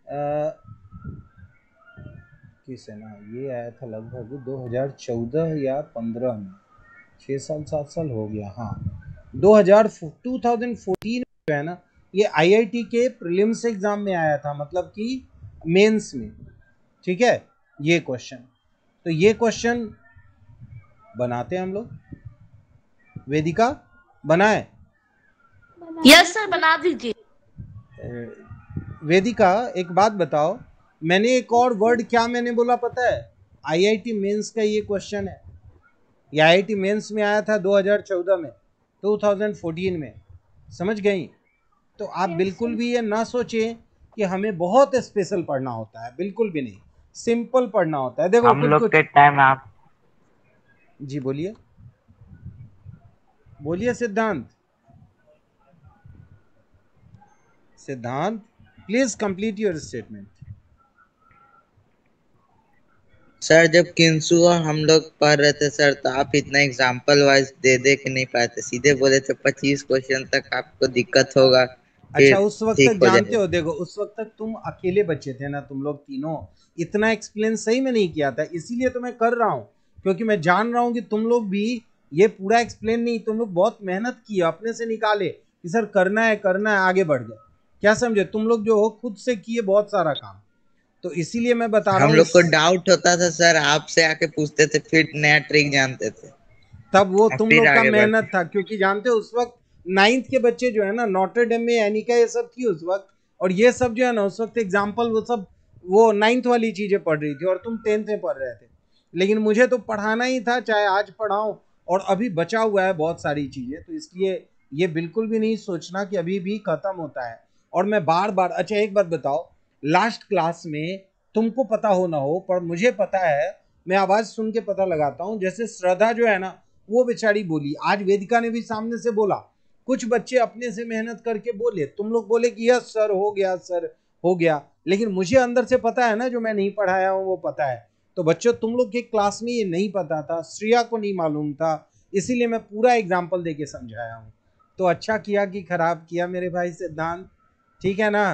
किस है ना, ये आया था लगभग दो हज़ार चौदह या पंद्रह में, छः साल सात साल हो गया। हाँ दो हज़ार दो हज़ार चौदह में है ना, ये आईआईटी के प्रीलिम्स एग्जाम में आया था, मतलब कि मेंस में, ठीक है ये क्वेश्चन। तो ये क्वेश्चन बनाते हैं हम लोग, वेदिका बनाए? यस सर, बना दीजिए। वेदिका एक बात बताओ, मैंने एक और वर्ड क्या मैंने बोला पता है? आईआईटी मेंस का ये क्वेश्चन है, ये आईआईटी मेंस में आया था दो हज़ार चौदह में, दो हज़ार चौदह में, समझ गई? तो आप बिल्कुल भी ये ना सोचें कि हमें बहुत स्पेशल पढ़ना होता है, बिल्कुल भी नहीं, सिंपल पढ़ना होता है। देखो हम कुछ लोग कुछ के टाइम आप जी बोलिए बोलिए Siddhant Siddhant please complete your statement. Sir जब किंसु और हम लोग पढ़ रहे थे सर तो आप इतना एग्जाम्पल वाइज दे दे के नहीं पाए थे, सीधे बोले थे पच्चीस क्वेश्चन तक आपको दिक्कत होगा, अच्छा, फिर उस वक्त ठीक तक हो जानते जाएगा। हो, देखो उस वक्त तक तुम अकेले बच्चे थे ना, तुम लोग तीनों, इतना एक्सप्लेन सही में नहीं किया था, इसीलिए तो मैं कर रहा हूँ, क्योंकि मैं जान रहा हूँ कि तुम लोग भी ये पूरा एक्सप्लेन नहीं, तुम लोग बहुत मेहनत की, अपने से निकाले कि सर करना है करना है, आगे बढ़ गए। क्या समझे, तुम लोग जो हो खुद से किए बहुत सारा काम, तो इसीलिए मैं बता रहा हम हूँ। लोग को डाउट होता था सर, आपसे आके पूछते थे, फिर नया ट्रिक जानते थे तब वो और तुम फिर लोग का आगे बढ़ते। मेहनत था, क्योंकि जानते हो उस वक्त नाइन्थ के बच्चे जो है ना, नॉटर डेम में एनिका ये सब थी उस वक्त, और ये सब जो है ना उस वक्त एग्जाम्पल, वो सब वो नाइन्थ वाली चीजें पढ़ रही थी और तुम टेंथ में पढ़ रहे थे। लेकिन मुझे तो पढ़ाना ही था, चाहे आज पढ़ाऊं, और अभी बचा हुआ है बहुत सारी चीजें, तो इसलिए ये बिल्कुल भी नहीं सोचना कि अभी भी खत्म होता है। और मैं बार बार, अच्छा एक बात बताओ, लास्ट क्लास में तुमको पता हो ना हो, पर मुझे पता है, मैं आवाज सुन के पता लगाता हूँ, जैसे श्रद्धा जो है ना वो बेचारी बोली, आज वेदिका ने भी सामने से बोला, कुछ बच्चे अपने से मेहनत करके बोले, तुम लोग बोले कि यस सर हो गया, सर हो गया, लेकिन मुझे अंदर से पता है ना, जो मैं नहीं पढ़ाया हूँ वो पता है। तो बच्चों तुम लोग के क्लास में ये नहीं पता था, श्रेया को नहीं मालूम था, इसीलिए मैं पूरा एग्जाम्पल देके समझाया हूँ। तो अच्छा किया कि खराब किया मेरे भाई सिद्धांत, ठीक है ना?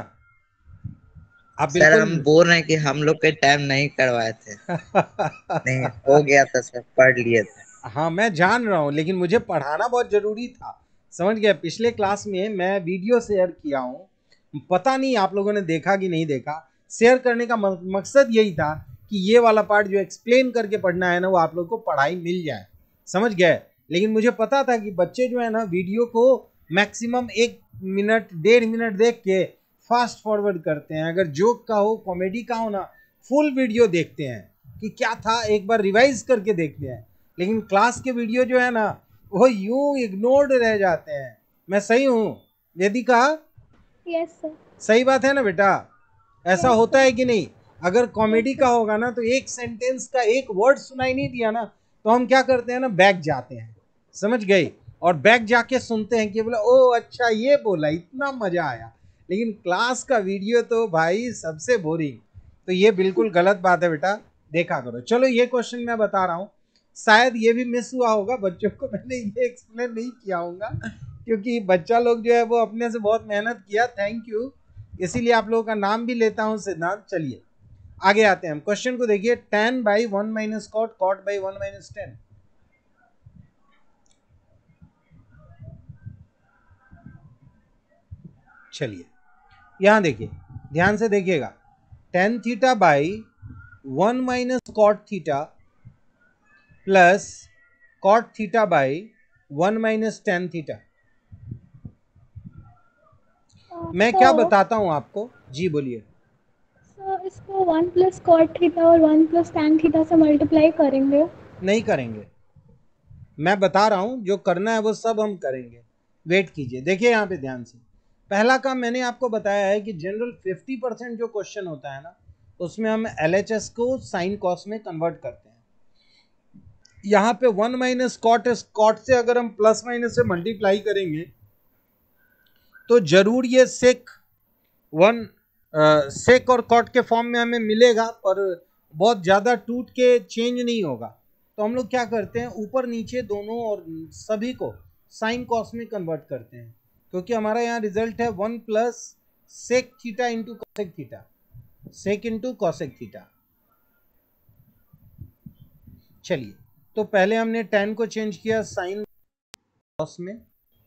आप सर हम बिल्कुल बोल रहे हैं कि हम लोग के टाइम नहीं करवाए थे, नहीं हो गया था सर, पढ़ लिए थे। हाँ मैं जान रहा हूँ, लेकिन मुझे पढ़ाना बहुत जरूरी था, समझ गया। पिछले क्लास में मैं वीडियो शेयर किया हूँ, पता नहीं आप लोगों ने देखा कि नहीं देखा, शेयर करने का म- मकसद यही था कि ये वाला पार्ट जो एक्सप्लेन करके पढ़ना है ना, वो आप लोग को पढ़ाई मिल जाए, समझ गए। लेकिन मुझे पता था कि बच्चे जो है ना वीडियो को मैक्सिमम एक मिनट डेढ़ मिनट देख के फास्ट फॉरवर्ड करते हैं, अगर जोक का हो कॉमेडी का हो ना, फुल वीडियो देखते हैं कि क्या था, एक बार रिवाइज करके देखते हैं। लेकिन क्लास के वीडियो जो है ना वो यूं इग्नोर्ड रह जाते हैं। मैं सही हूँ वेदिका? Yes sir. सही बात है ना बेटा? ऐसा Yes, होता sir. है कि नहीं? अगर कॉमेडी Yes, का sir. होगा ना, तो एक सेंटेंस का एक वर्ड सुनाई नहीं दिया ना, तो हम क्या करते हैं ना, बैक जाते हैं, समझ गए, और बैक जाके सुनते हैं कि बोला ओ अच्छा ये बोला, इतना मजा आया। लेकिन क्लास का वीडियो तो भाई सबसे बोरिंग, तो ये बिल्कुल गलत बात है बेटा, देखा करो। चलो ये क्वेश्चन मैं बता रहा हूँ, शायद ये भी मिस हुआ होगा बच्चों को, मैंने ये एक्सप्लेन नहीं किया होगा, क्योंकि बच्चा लोग जो है वो अपने से बहुत मेहनत किया, थैंक यू, इसीलिए आप लोगों का नाम भी लेता हूं सिद्धांत। चलिए आगे आते हैं हम, क्वेश्चन को देखिए, tan by one minus cot, cot by one minus tan. चलिए यहां देखिए, ध्यान से देखिएगा, tan theta by one minus cot theta plus cot theta by one minus tan theta. Uh, मैं क्या so, बताता हूं आपको, जी बोलिए। so इसको वन प्लस कॉट थीटा और वन प्लस टैन थीटा से मल्टीप्लाई करेंगे। नहीं करेंगे, मैं बता रहा हूं, जो करना है वो सब हम करेंगे, वेट कीजिए। देखिए यहां पे ध्यान से, पहला काम मैंने आपको बताया है कि जनरल फिफ्टी परसेंट जो क्वेश्चन होता है ना, उसमें हम एल एच एस को साइन कॉस में कन्वर्ट करते हैं। यहाँ पे वन माइनस कॉट, कॉट से अगर हम प्लस माइनस से मल्टीप्लाई करेंगे तो जरूर ये सेक वन सेक और कॉट के फॉर्म में हमें मिलेगा, पर बहुत ज़्यादा टूट के चेंज नहीं होगा। तो हम लोग क्या करते हैं, ऊपर नीचे दोनों और सभी को साइन कॉस में कन्वर्ट करते हैं, क्योंकि हमारा यहाँ रिजल्ट है one plus sec theta into cosec theta, sec into cosec theta. चलिए, तो पहले हमने टेन को चेंज किया साइन कॉस में,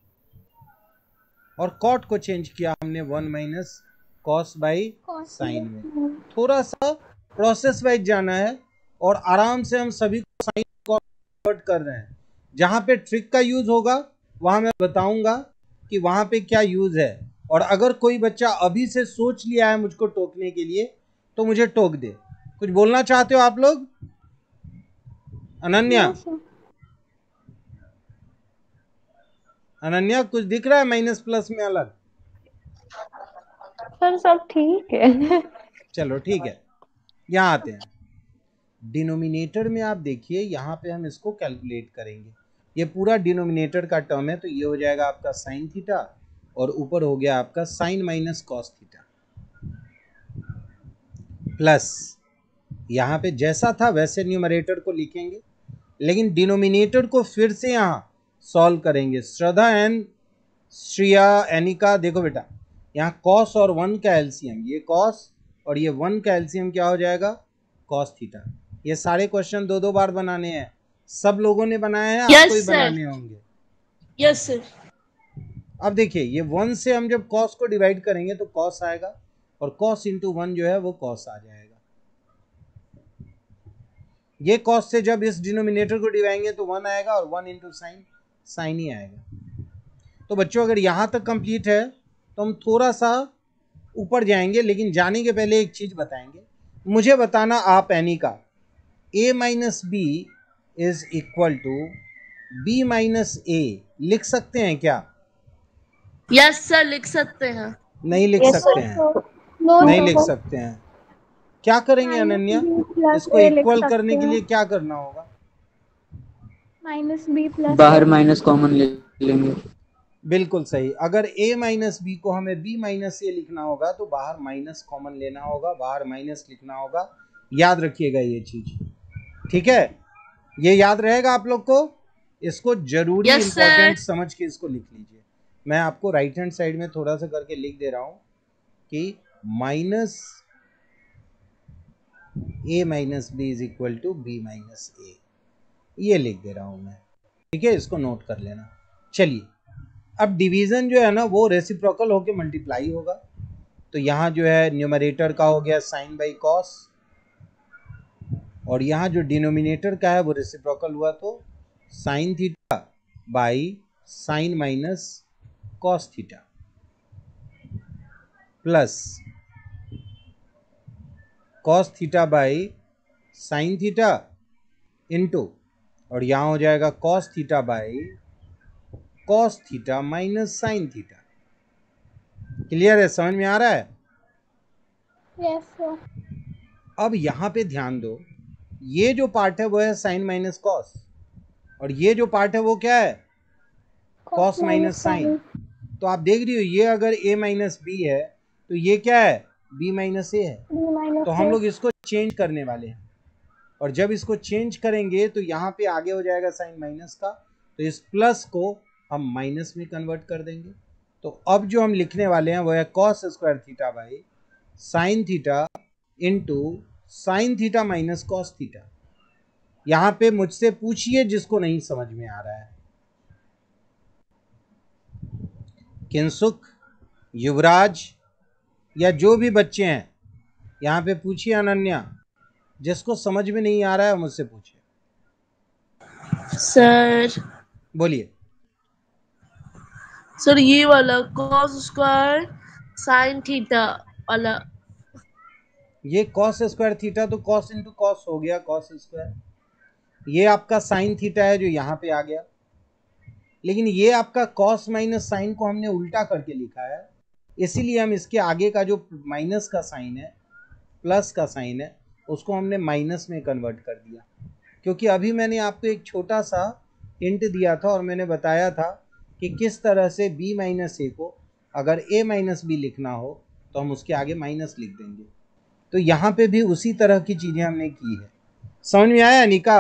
और कॉट को चेंज किया हमने one minus cos by sine में। थोड़ा सा प्रोसेस वाइज जाना है, और आराम से हम सभी को साइन कन्वर्ट कर रहे हैं। जहां पे ट्रिक का यूज होगा वहां मैं बताऊंगा कि वहां पे क्या यूज है, और अगर कोई बच्चा अभी से सोच लिया है मुझको टोकने के लिए तो मुझे टोक दे। कुछ बोलना चाहते हो आप लोग? Ananya, Yes, sir. अनन्या कुछ दिख रहा है माइनस प्लस में अलग? सर सब ठीक है। चलो ठीक है, यहाँ आते हैं, डिनोमिनेटर में आप देखिए, यहाँ पे हम इसको कैलकुलेट करेंगे, ये पूरा डिनोमिनेटर का टर्म है, तो ये हो जाएगा आपका साइन थीटा, और ऊपर हो गया आपका sine minus cos theta, plus यहाँ पे जैसा था वैसे न्यूमरेटर को लिखेंगे, लेकिन डिनोमिनेटर को फिर से यहाँ सॉल्व करेंगे। श्रद्धा एंड श्रिया एनिका, देखो बेटा, यहाँ कॉस और वन का एलसीएम, ये कॉस और ये वन का एलसीएम क्या हो जाएगा, कॉस थीटा। ये सारे क्वेश्चन दो दो बार बनाने हैं, सब लोगों ने बनाए हैं, Yes, आपको ही sir. बनाने होंगे। Yes sir. अब देखिए ये वन से हम जब कॉस को डिवाइड करेंगे तो कॉस आएगा और कॉस इंटू वन जो है वो कॉस आ जाएगा। ये कॉस से जब इस डिनोमिनेटर को डिवाइडेंगे तो वन आएगा और वन इंटू साइन, साइन ही आएगा। तो बच्चों अगर यहां तक कंप्लीट है तो हम थोड़ा सा ऊपर जाएंगे, लेकिन जाने के पहले एक चीज बताएंगे। मुझे बताना आप एनी का a minus B is equal to b minus A लिख सकते हैं क्या? यस सर लिख सकते हैं। नहीं लिख Yes, सकते sir. हैं, नो नहीं नो लिख सकते हैं। क्या करेंगे अनन्या? इसको इक्वल करने के लिए क्या करना होगा? माइनस बी प्लस बाहर माइनस कॉमन ले लेंगे। बिल्कुल सही। अगर a माइनस बी को हमें b माइनस ए लिखना होगा तो बाहर माइनस कॉमन लेना होगा, बाहर माइनस लिखना होगा। याद रखिएगा ये चीज, ठीक है? ये याद रहेगा आप लोग को? इसको जरूरी Yes, sir. इंपॉर्टेंट समझ के इसको लिख लीजिए। मैं आपको राइट हैंड साइड में थोड़ा सा करके लिख दे रहा हूं कि minus a minus B is equal to B minus A, ये लिख दे रहा हूं मैं, ठीक है? इसको नोट कर लेना। चलिए अब डिवीजन जो है ना वो रेसिप्रोकल होके मल्टीप्लाई होगा, तो यहाँ जो है न्यूमरेटर का हो गया साइन बाई कॉस और यहाँ जो डिनोमिनेटर का है वो रेसिप्रोकल हुआ तो sine theta by sine minus cos theta plus cos theta by sine theta into और यहाँ हो जाएगा cos theta by cos theta minus sine theta. Clear है? समझ में आ रहा है? Yes sir. अब यहाँ पे ध्यान दो, ये जो पार्ट है वो है साइन माइनस कॉस और ये जो पार्ट है वो क्या है, कॉस माइनस साइन। तो आप देख रही हो ये अगर a माइनस बी है तो ये क्या है, b माइनस ए है। तो हम लोग इसको चेंज करने वाले हैं और जब इसको चेंज करेंगे तो यहाँ पे आगे हो जाएगा साइन माइनस का, तो इस प्लस को हम माइनस में कन्वर्ट कर देंगे। तो अब जो हम लिखने वाले हैं वो है cos square theta by sine theta into sine theta minus cos theta. यहाँ पे मुझसे पूछिए जिसको नहीं समझ में आ रहा है, किंसुक, युवराज या जो भी बच्चे हैं यहाँ पे पूछिए। अनन्या, जिसको समझ में नहीं आ रहा है मुझसे पूछिए। सर बोलिए। सर ये वाला cos स्क्वायर साइन थीटा वाला। ये कॉस स्क्वायर थीटा तो कॉस इंटू कॉस हो गया कॉस स्क्वायर। ये आपका साइन थीटा है जो यहाँ पे आ गया, लेकिन ये आपका कॉस माइनस साइन को हमने उल्टा करके लिखा है, इसीलिए हम इसके आगे का जो माइनस का साइन है, प्लस का साइन है, उसको हमने माइनस में कन्वर्ट कर दिया। क्योंकि अभी मैंने आपको एक छोटा सा हिंट दिया था और मैंने बताया था कि किस तरह से b माइनस ए को अगर a माइनस बी लिखना हो तो हम उसके आगे माइनस लिख देंगे। तो यहाँ पे भी उसी तरह की चीजें हमने की है। समझ में आया अनिका?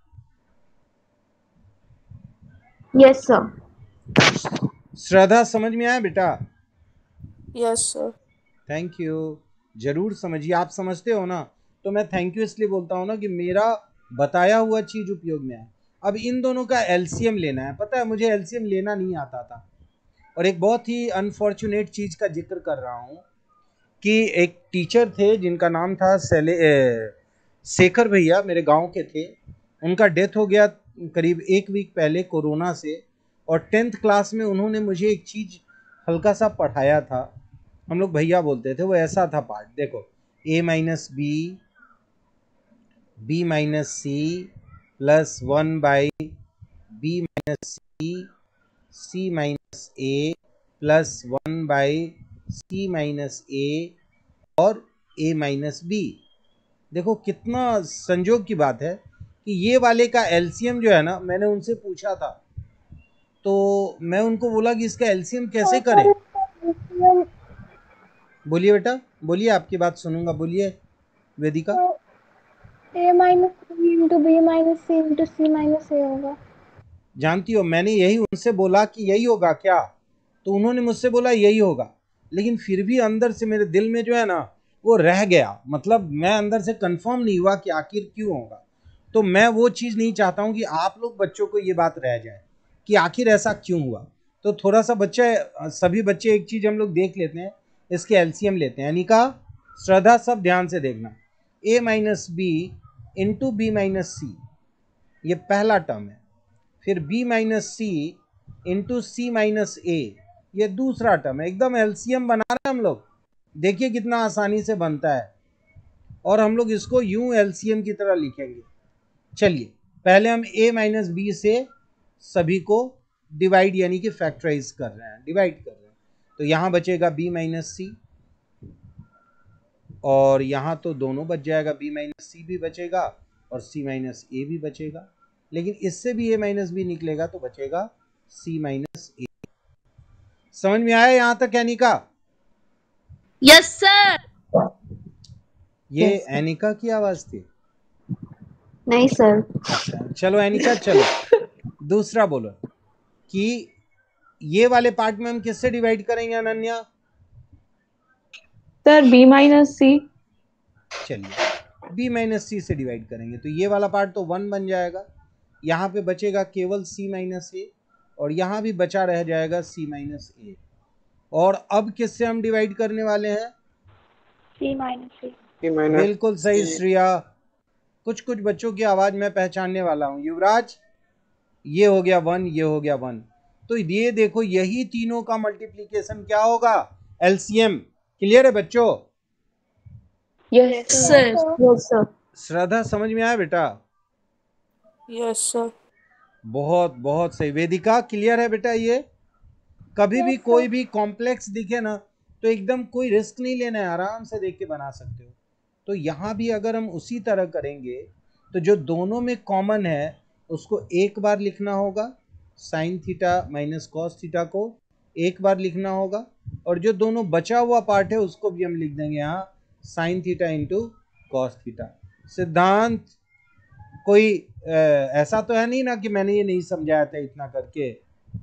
Yes sir. श्रद्धा समझ में आया बेटा? Yes sir. Thank you. जरूर समझिए, आप समझते हो ना तो मैं थैंक यू इसलिए बोलता हूँ ना कि मेरा बताया हुआ चीज उपयोग में आए। अब इन दोनों का एलसीएम लेना है। पता है मुझे एलसीएम लेना नहीं आता था और एक बहुत ही अनफॉर्चुनेट चीज का जिक्र कर रहा हूँ कि एक टीचर थे जिनका नाम था सेले ए, शेखर भैया, मेरे गांव के थे। उनका डेथ हो गया करीब एक वीक पहले कोरोना से, और टेंथ क्लास में उन्होंने मुझे एक चीज़ हल्का सा पढ़ाया था, हम लोग भैया बोलते थे। वो ऐसा था पार्ट, देखो A minus B B minus C plus one by B minus C C minus A plus one by C minus A और ए माइनस बी। देखो कितना संजोग की बात है कि ये वाले का एलसीएम जो है ना, मैंने उनसे पूछा था तो मैं उनको बोला कि इसका एलसीएम कैसे करें। बोलिए बेटा, बोलिए, आपकी बात सुनूंगा, बोलिए Vedika. a minus B into B minus C into C minus A होगा। जानती हो मैंने यही उनसे बोला कि यही होगा क्या, तो उन्होंने मुझसे बोला यही होगा। लेकिन फिर भी अंदर से मेरे दिल में जो है ना वो रह गया, मतलब मैं अंदर से कंफर्म नहीं हुआ कि आखिर क्यों होगा। तो मैं वो चीज़ नहीं चाहता हूँ कि आप लोग बच्चों को ये बात रह जाए कि आखिर ऐसा क्यों हुआ। तो थोड़ा सा बच्चे, सभी बच्चे एक चीज़ हम लोग देख लेते हैं, इसके एलसीएम लेते हैं। अनिका, श्रद्धा, सब ध्यान से देखना। A minus B into B minus C, ये पहला टर्म है। फिर b minus C into C minus A, ये दूसरा टर्म है। एकदम एलसीएम बना रहे हैं हम लोग, देखिए कितना आसानी से बनता है। और हम लोग इसको यूं एलसीएम की तरह लिखेंगे। चलिए पहले हम a माइनस बी से सभी को डिवाइड यानी कि फैक्टराइज कर रहे हैं, डिवाइड कर रहे हैं। तो यहाँ बचेगा b माइनस सी, और यहाँ तो दोनों बच जाएगा, b माइनस सी भी बचेगा और c माइनस ए भी बचेगा। लेकिन इससे भी a माइनस बी निकलेगा तो बचेगा c माइनस ए। समझ में आया यहाँ तक एनिका? Yes sir. ये Yes, sir. एनिका की आवाज थी? नहीं सर। अच्छा चलो एनिका, चलो दूसरा बोलो कि ये वाले पार्ट में हम किससे डिवाइड करेंगे Ananya? Sir b minus C. चलिए b माइनस सी से डिवाइड करेंगे तो ये वाला पार्ट तो वन बन जाएगा। यहाँ पे बचेगा केवल c माइनस ए, और यहाँ भी बचा रह जाएगा c माइनस ए। और अब किससे हम डिवाइड करने वाले हैं? C minus C। बिल्कुल सही श्रेया। कुछ कुछ बच्चों की आवाज मैं पहचानने वाला हूँ। युवराज, ये हो गया वन, ये हो गया वन। तो ये देखो, यही तीनों का मल्टीप्लीकेशन क्या होगा? एलसीएम। क्लियर है बच्चों? Yes sir. Yes sir. Shraddha समझ में आया बेटा? Yes sir. बहुत बहुत सही। वेदिका क्लियर है बेटा? ये कभी भी कोई भी कॉम्प्लेक्स दिखे ना तो एकदम कोई रिस्क नहीं लेना है, आराम से देख के बना सकते हो। तो यहाँ भी अगर हम उसी तरह करेंगे तो जो दोनों में कॉमन है उसको एक बार लिखना होगा, sine theta minus cos theta को एक बार लिखना होगा, और जो दोनों बचा हुआ पार्ट है उसको भी हम लिख देंगे यहाँ sine theta into cos theta. Siddhant, कोई आ, ऐसा तो है नहीं ना कि मैंने ये नहीं समझाया था इतना करके?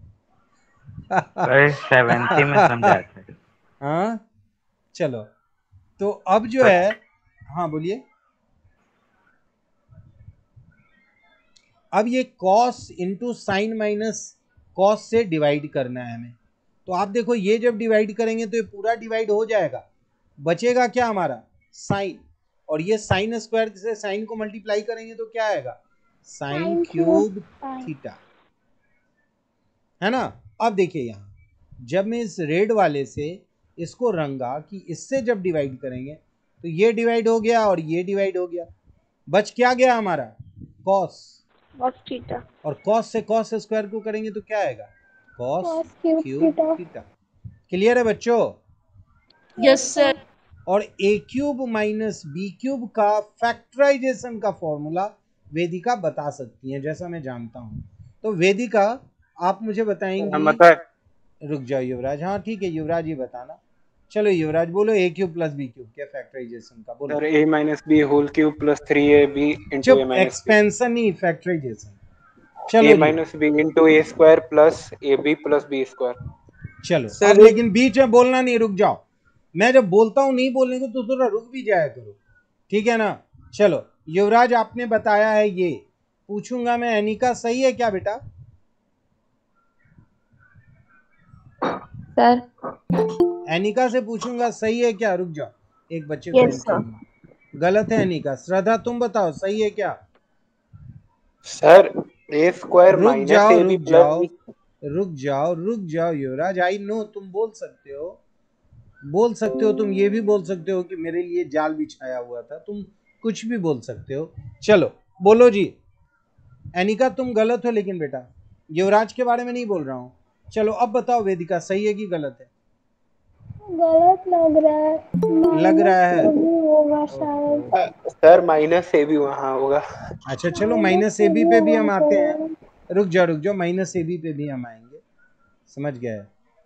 सर सेवेंथ में समझाया था। हाँ चलो, तो अब जो है, हाँ बोलिए। अब ये cos into sine minus cos से डिवाइड करना है हमें। तो आप देखो, ये जब डिवाइड करेंगे तो ये पूरा डिवाइड हो जाएगा, बचेगा क्या हमारा? साइन। और ये साइन स्क्वायर से साइन को मल्टीप्लाई करेंगे तो क्या आएगा? साइन क्यूब थीटा, है ना? अब देखिए यहाँ जब मैं इस रेड वाले से इसको रंगा कि इससे जब डिवाइड करेंगे तो ये डिवाइड हो गया और ये डिवाइड हो गया, बच क्या गया हमारा? कॉस। cos theta. और कॉस से कॉस स्क्वायर को करेंगे तो क्या आएगा? Cos cos cube cube theta. Theta. Clear है बच्चों? Yes sir. और A cube minus B cube का फैक्टराइजेशन का फॉर्मूला वेदिका बता सकती है, जैसा मैं जानता हूँ। तो वेदिका आप मुझे बताएंगी। रुक जाओ युवराज, हाँ ठीक है युवराज ही बताना। चलो युवराज बोलो, A cube plus B cube क्या फैक्टराइजेशन का? बोलो। Sir A minus B whole cube plus three A B into A minus expansion ही फैक्टराइजेशन। ए चलो minus B into A square plus A B plus B square. चलो sir, अब लेकिन बीच में बोलना नहीं, रुक जाओ। मैं जब बोलता हूँ नहीं बोलने को तो थोड़ा रुक भी जाया करो, ठीक है ना? चलो युवराज आपने बताया है, ये पूछूंगा मैं एनिका, सही है क्या बेटा? सर एनिका से पूछूंगा सही है क्या? रुक जाओ, एक बच्चे को Yes, help करना। गलत है एनिका। श्रद्धा तुम बताओ सही है क्या? सर ए स्क्वायर रुक माइनस जाओ ए बी रुक जाओ प्लस रुक जाओ रुक जाओ युवराज, आई नो तुम बोल सकते हो, बोल सकते हो तुम। ये भी बोल सकते हो कि मेरे लिए जाल बिछाया हुआ था, तुम कुछ भी बोल सकते हो। चलो बोलो जी। एनिका तुम गलत हो लेकिन बेटा, युवराज के बारे में नहीं बोल रहा हूँ। चलो अब बताओ वेदिका, सही है कि गलत है? गलत लग रहा है। लग रहा है होगा शायद। सर माइनस ए बी वहाँ होगा। अच्छा चलो माइनस ए बी पे भी हम आते हैं। रुक जाओ रुक जाओ, माइनस ए बी पे भी हम आएंगे, समझ गए?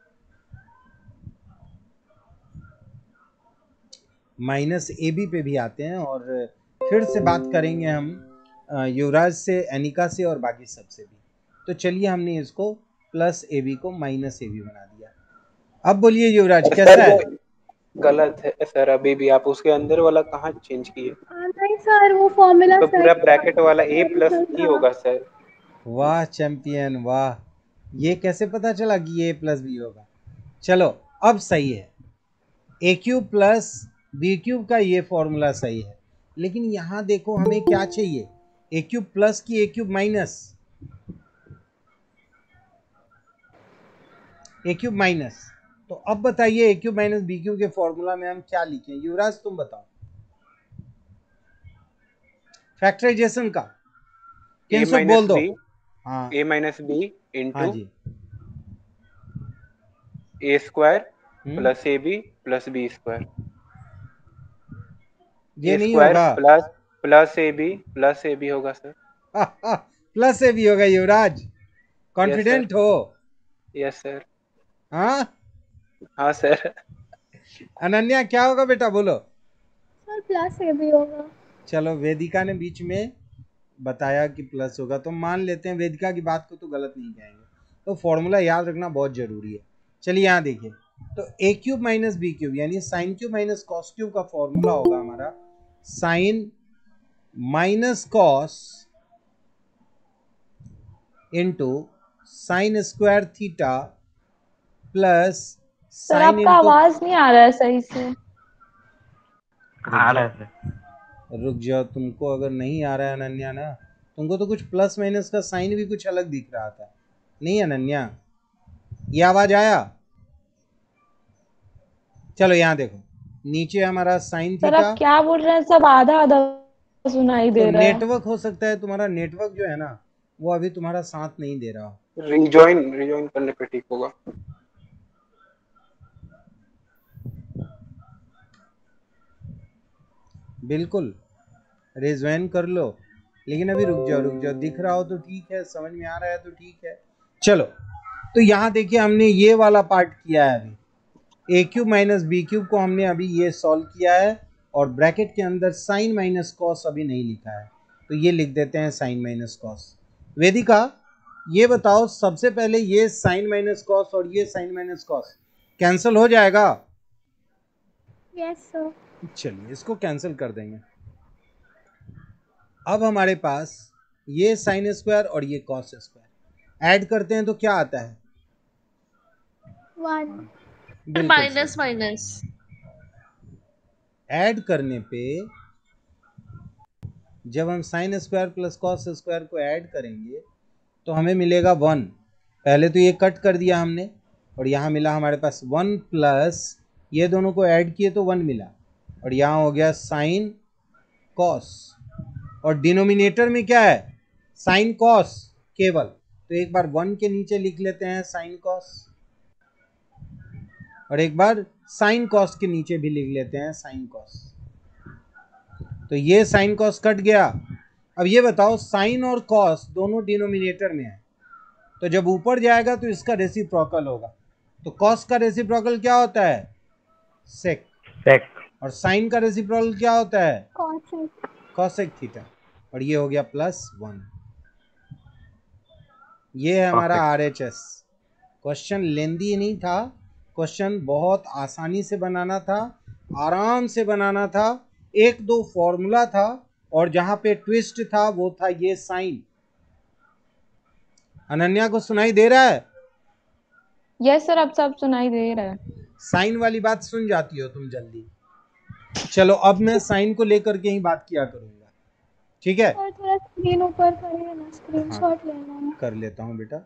माइनस ए बी पे भी आते हैं और फिर से बात करेंगे हम युवराज से, एनिका से और बाकी सबसे भी। तो चलिए हमने इसको प्लस ए बी को माइनस ए बी बना दिया। अब बोलिए युवराज सर कैसा है? वो गलत है सर, अभी भी आप उसके अंदर वाला कहाँ चेंज किए? हाँ, नहीं सर, वो फॉर्मूला तो सर पूरा ब्रैकेट वाला ए प्लस original बी था। होगा सर। वाह चैंपियन वाह, ये कैसे पता चला कि ये प्लस बी होगा? चलो अब सही है, A cube plus B cube का ये फॉर्मूला सही है, लेकिन यहाँ देखो हमें क्या चाहिए, ए क्यूब प्लस की A cube minus, A cube minus. तो अब बताइए A cube minus B cube के फॉर्मूला में हम क्या लिखें? युवराज तुम बताओ, फैक्टराइजेशन का ए किन सब माइनस बोल दो। बी, हाँ ए माइनस बी हाँ इंटू जी, A square hmm, plus A B plus B square. ये ए नहीं स्क्वायर होगा। Plus plus A B plus A B होगा सर। प्लस से भी होगा युवराज, यस सर, कॉन्फिडेंट हो? यस सर, हाँ हाँ सर। अनन्या क्या होगा बेटा बोलो? सर प्लस ए भी होगा। चलो वेदिका ने बीच में बताया कि प्लस होगा, तो मान लेते हैं वेदिका की बात को तो गलत नहीं कहेंगे, तो फॉर्मूला याद रखना बहुत जरूरी है। चलिए यहाँ देखिए, तो A cube minus B cube यानी sine cube minus cos cube का फॉर्मूला होगा हमारा sine minus cos into sine square theta plus sir sine आपका इंटू, आवाज नहीं आ रहा है सही से। आ रहा है सर। रुक जाओ, तुमको अगर नहीं आ रहा है अनन्या ना, तुमको तो कुछ प्लस माइनस का साइन भी कुछ अलग दिख रहा था, नहीं अनन्या? ये आवाज आया? चलो यहाँ देखो, नीचे हमारा साइन सर थीटा, आप क्या बोल रहे हैं, सब आधा आधा सुनाई तो दे रहा है। नेटवर्क हो सकता है, तुम्हारा नेटवर्क जो है ना वो अभी तुम्हारा साथ नहीं दे रहा हो। रिजॉइन रिजॉइन करने पे ठीक होगा। बिल्कुल रिज्वाइन कर लो, लेकिन अभी रुक जाओ रुक जाओ, दिख रहा हो तो ठीक है, समझ में आ रहा है तो ठीक है। चलो तो यहाँ देखिए हमने ये वाला पार्ट किया है, अभी A cube minus B cube को हमने अभी ये सॉल्व किया है, और ब्रैकेट के अंदर साइन माइनस कॉस अभी नहीं लिखा है, तो ये लिख देते हैं साइन माइनस कॉस। वेदिका ये बताओ, सबसे पहले ये साइन माइनस कॉस और ये साइन माइनस कॉस कैंसिल हो जाएगा? Yes sir. चलिए इसको कैंसिल कर देंगे। अब हमारे पास ये साइन स्क्वायर और ये कॉस स्क्वायर ऐड करते हैं तो क्या आता है? वन। बिल्कुल माइनस माइनस ऐड करने पे जब हम sine square plus cos square को ऐड करेंगे तो हमें मिलेगा वन। पहले तो ये कट कर दिया हमने, और यहाँ मिला हमारे पास वन प्लस ये दोनों को ऐड किए तो वन मिला, और यहाँ हो गया साइन कॉस, और डिनोमिनेटर में क्या है? साइन कॉस केवल, तो एक बार वन के नीचे लिख लेते हैं साइन कॉस, और एक बार साइन कॉस के नीचे भी लिख लेते हैं साइन कॉस। तो ये साइन कॉस कट गया। अब ये बताओ, साइन और कॉस दोनों डिनोमिनेटर में है, तो जब ऊपर जाएगा तो इसका रेसिप्रोकल होगा, तो कॉस का रेसिप्रोकल क्या होता है? सेक। सेक। और साइन का रेसिप्रोकल क्या होता है? कॉसेक। कॉसेक थीटा, और ये हो गया प्लस वन। ये है हमारा आर एच एस। क्वेश्चन लेंदी नहीं था, क्वेश्चन बहुत आसानी से बनाना था, आराम से बनाना था, एक दो फॉर्मूला था, और जहां पे ट्विस्ट था वो था ये साइन। अनन्या को सुनाई दे रहा है? यस सर, अब सब सुनाई दे रहा है। साइन वाली बात सुन जाती हो तुम जल्दी। चलो अब मैं साइन को लेकर के ही बात किया करूंगा, ठीक है? और थोड़ा स्क्रीन ऊपर करिए ना, स्क्रीनशॉट लेना है। कर लेता हूं बेटा।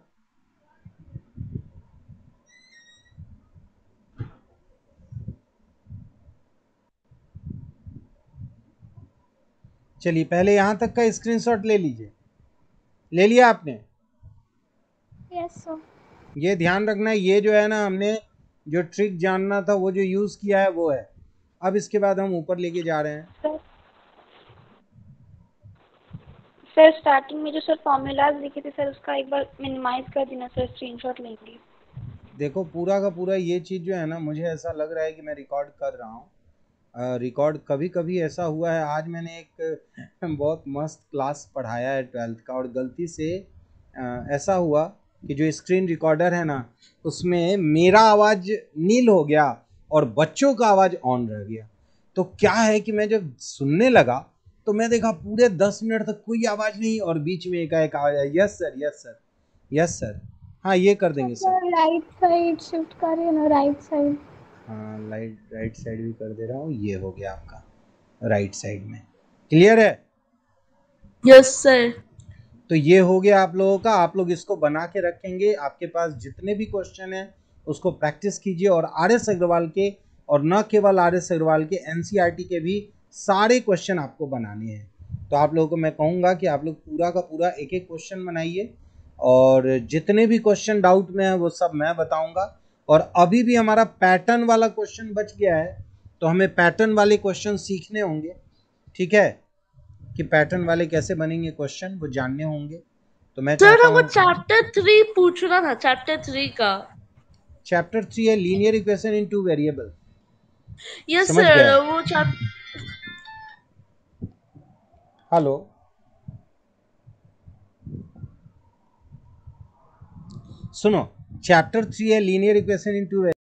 चलिए पहले यहां तक का स्क्रीनशॉट ले लीजिए। ले लिया आपने? Yes sir. ये ध्यान रखना, ये जो है ना, हमने जो ट्रिक जानना था वो जो यूज किया है वो है। अब इसके बाद हम ऊपर लेके जा रहे हैं। सर सर स्टार्टिंग में जो सर फॉर्मूलाज लिखे थे सर, उसका एक बार मिनिमाइज कर देना सर, स्क्रीनशॉट लेंगे। देखो पूरा का पूरा ये चीज़ जो है ना, मुझे ऐसा लग रहा है कि मैं रिकॉर्ड कर रहा हूँ। रिकॉर्ड कभी कभी ऐसा हुआ है, आज मैंने एक बहुत मस्त क्लास पढ़ाया है ट्वेल्थ का, और गलती से आ, ऐसा हुआ कि जो स्क्रीन रिकॉर्डर है ना उसमें मेरा आवाज नील हो गया और बच्चों का आवाज ऑन रह गया। तो क्या है कि मैं जब सुनने लगा तो मैं देखा पूरे दस मिनट तक कोई आवाज नहीं और बीच में एकाएक आवाज आई, yes sir yes sir yes sir. हाँ ये कर देंगे सर। राइट साइड शिफ्ट करिए ना, राइट साइड। हाँ लाइट राइट साइड भी कर दे रहा हूँ। ये हो गया आपका राइट साइड में। क्लियर है? Yes sir. तो ये हो गया आप लोगों का। आप लोग इसको बना के रखेंगे, आपके पास जितने भी क्वेश्चन हैं उसको प्रैक्टिस कीजिए। और आर एस अग्रवाल के, और न केवल आर एस अग्रवाल के, एनसीईआरटी के भी सारे क्वेश्चन आपको बनाने हैं। तो आप लोगों को मैं कहूँगा कि आप लोग पूरा का पूरा एक एक क्वेश्चन बनाइए और जितने भी क्वेश्चन डाउट में है वो सब मैं बताऊँगा। और अभी भी हमारा पैटर्न वाला क्वेश्चन बच गया है, तो हमें पैटर्न वाले क्वेश्चन सीखने होंगे। ठीक है, कि पैटर्न वाले कैसे बनेंगे क्वेश्चन वो जानने होंगे। तो मैं सर चाहता हमको हूँ चैप्टर थ्री पूछना था, चैप्टर थ्री का। चैप्टर थ्री है linear equation in two variable. Yes समझ सर, गए? वो चैप्टर। हेलो, सुनो, चैप्टर थ्री है लीनियर इक्वेशन इन टू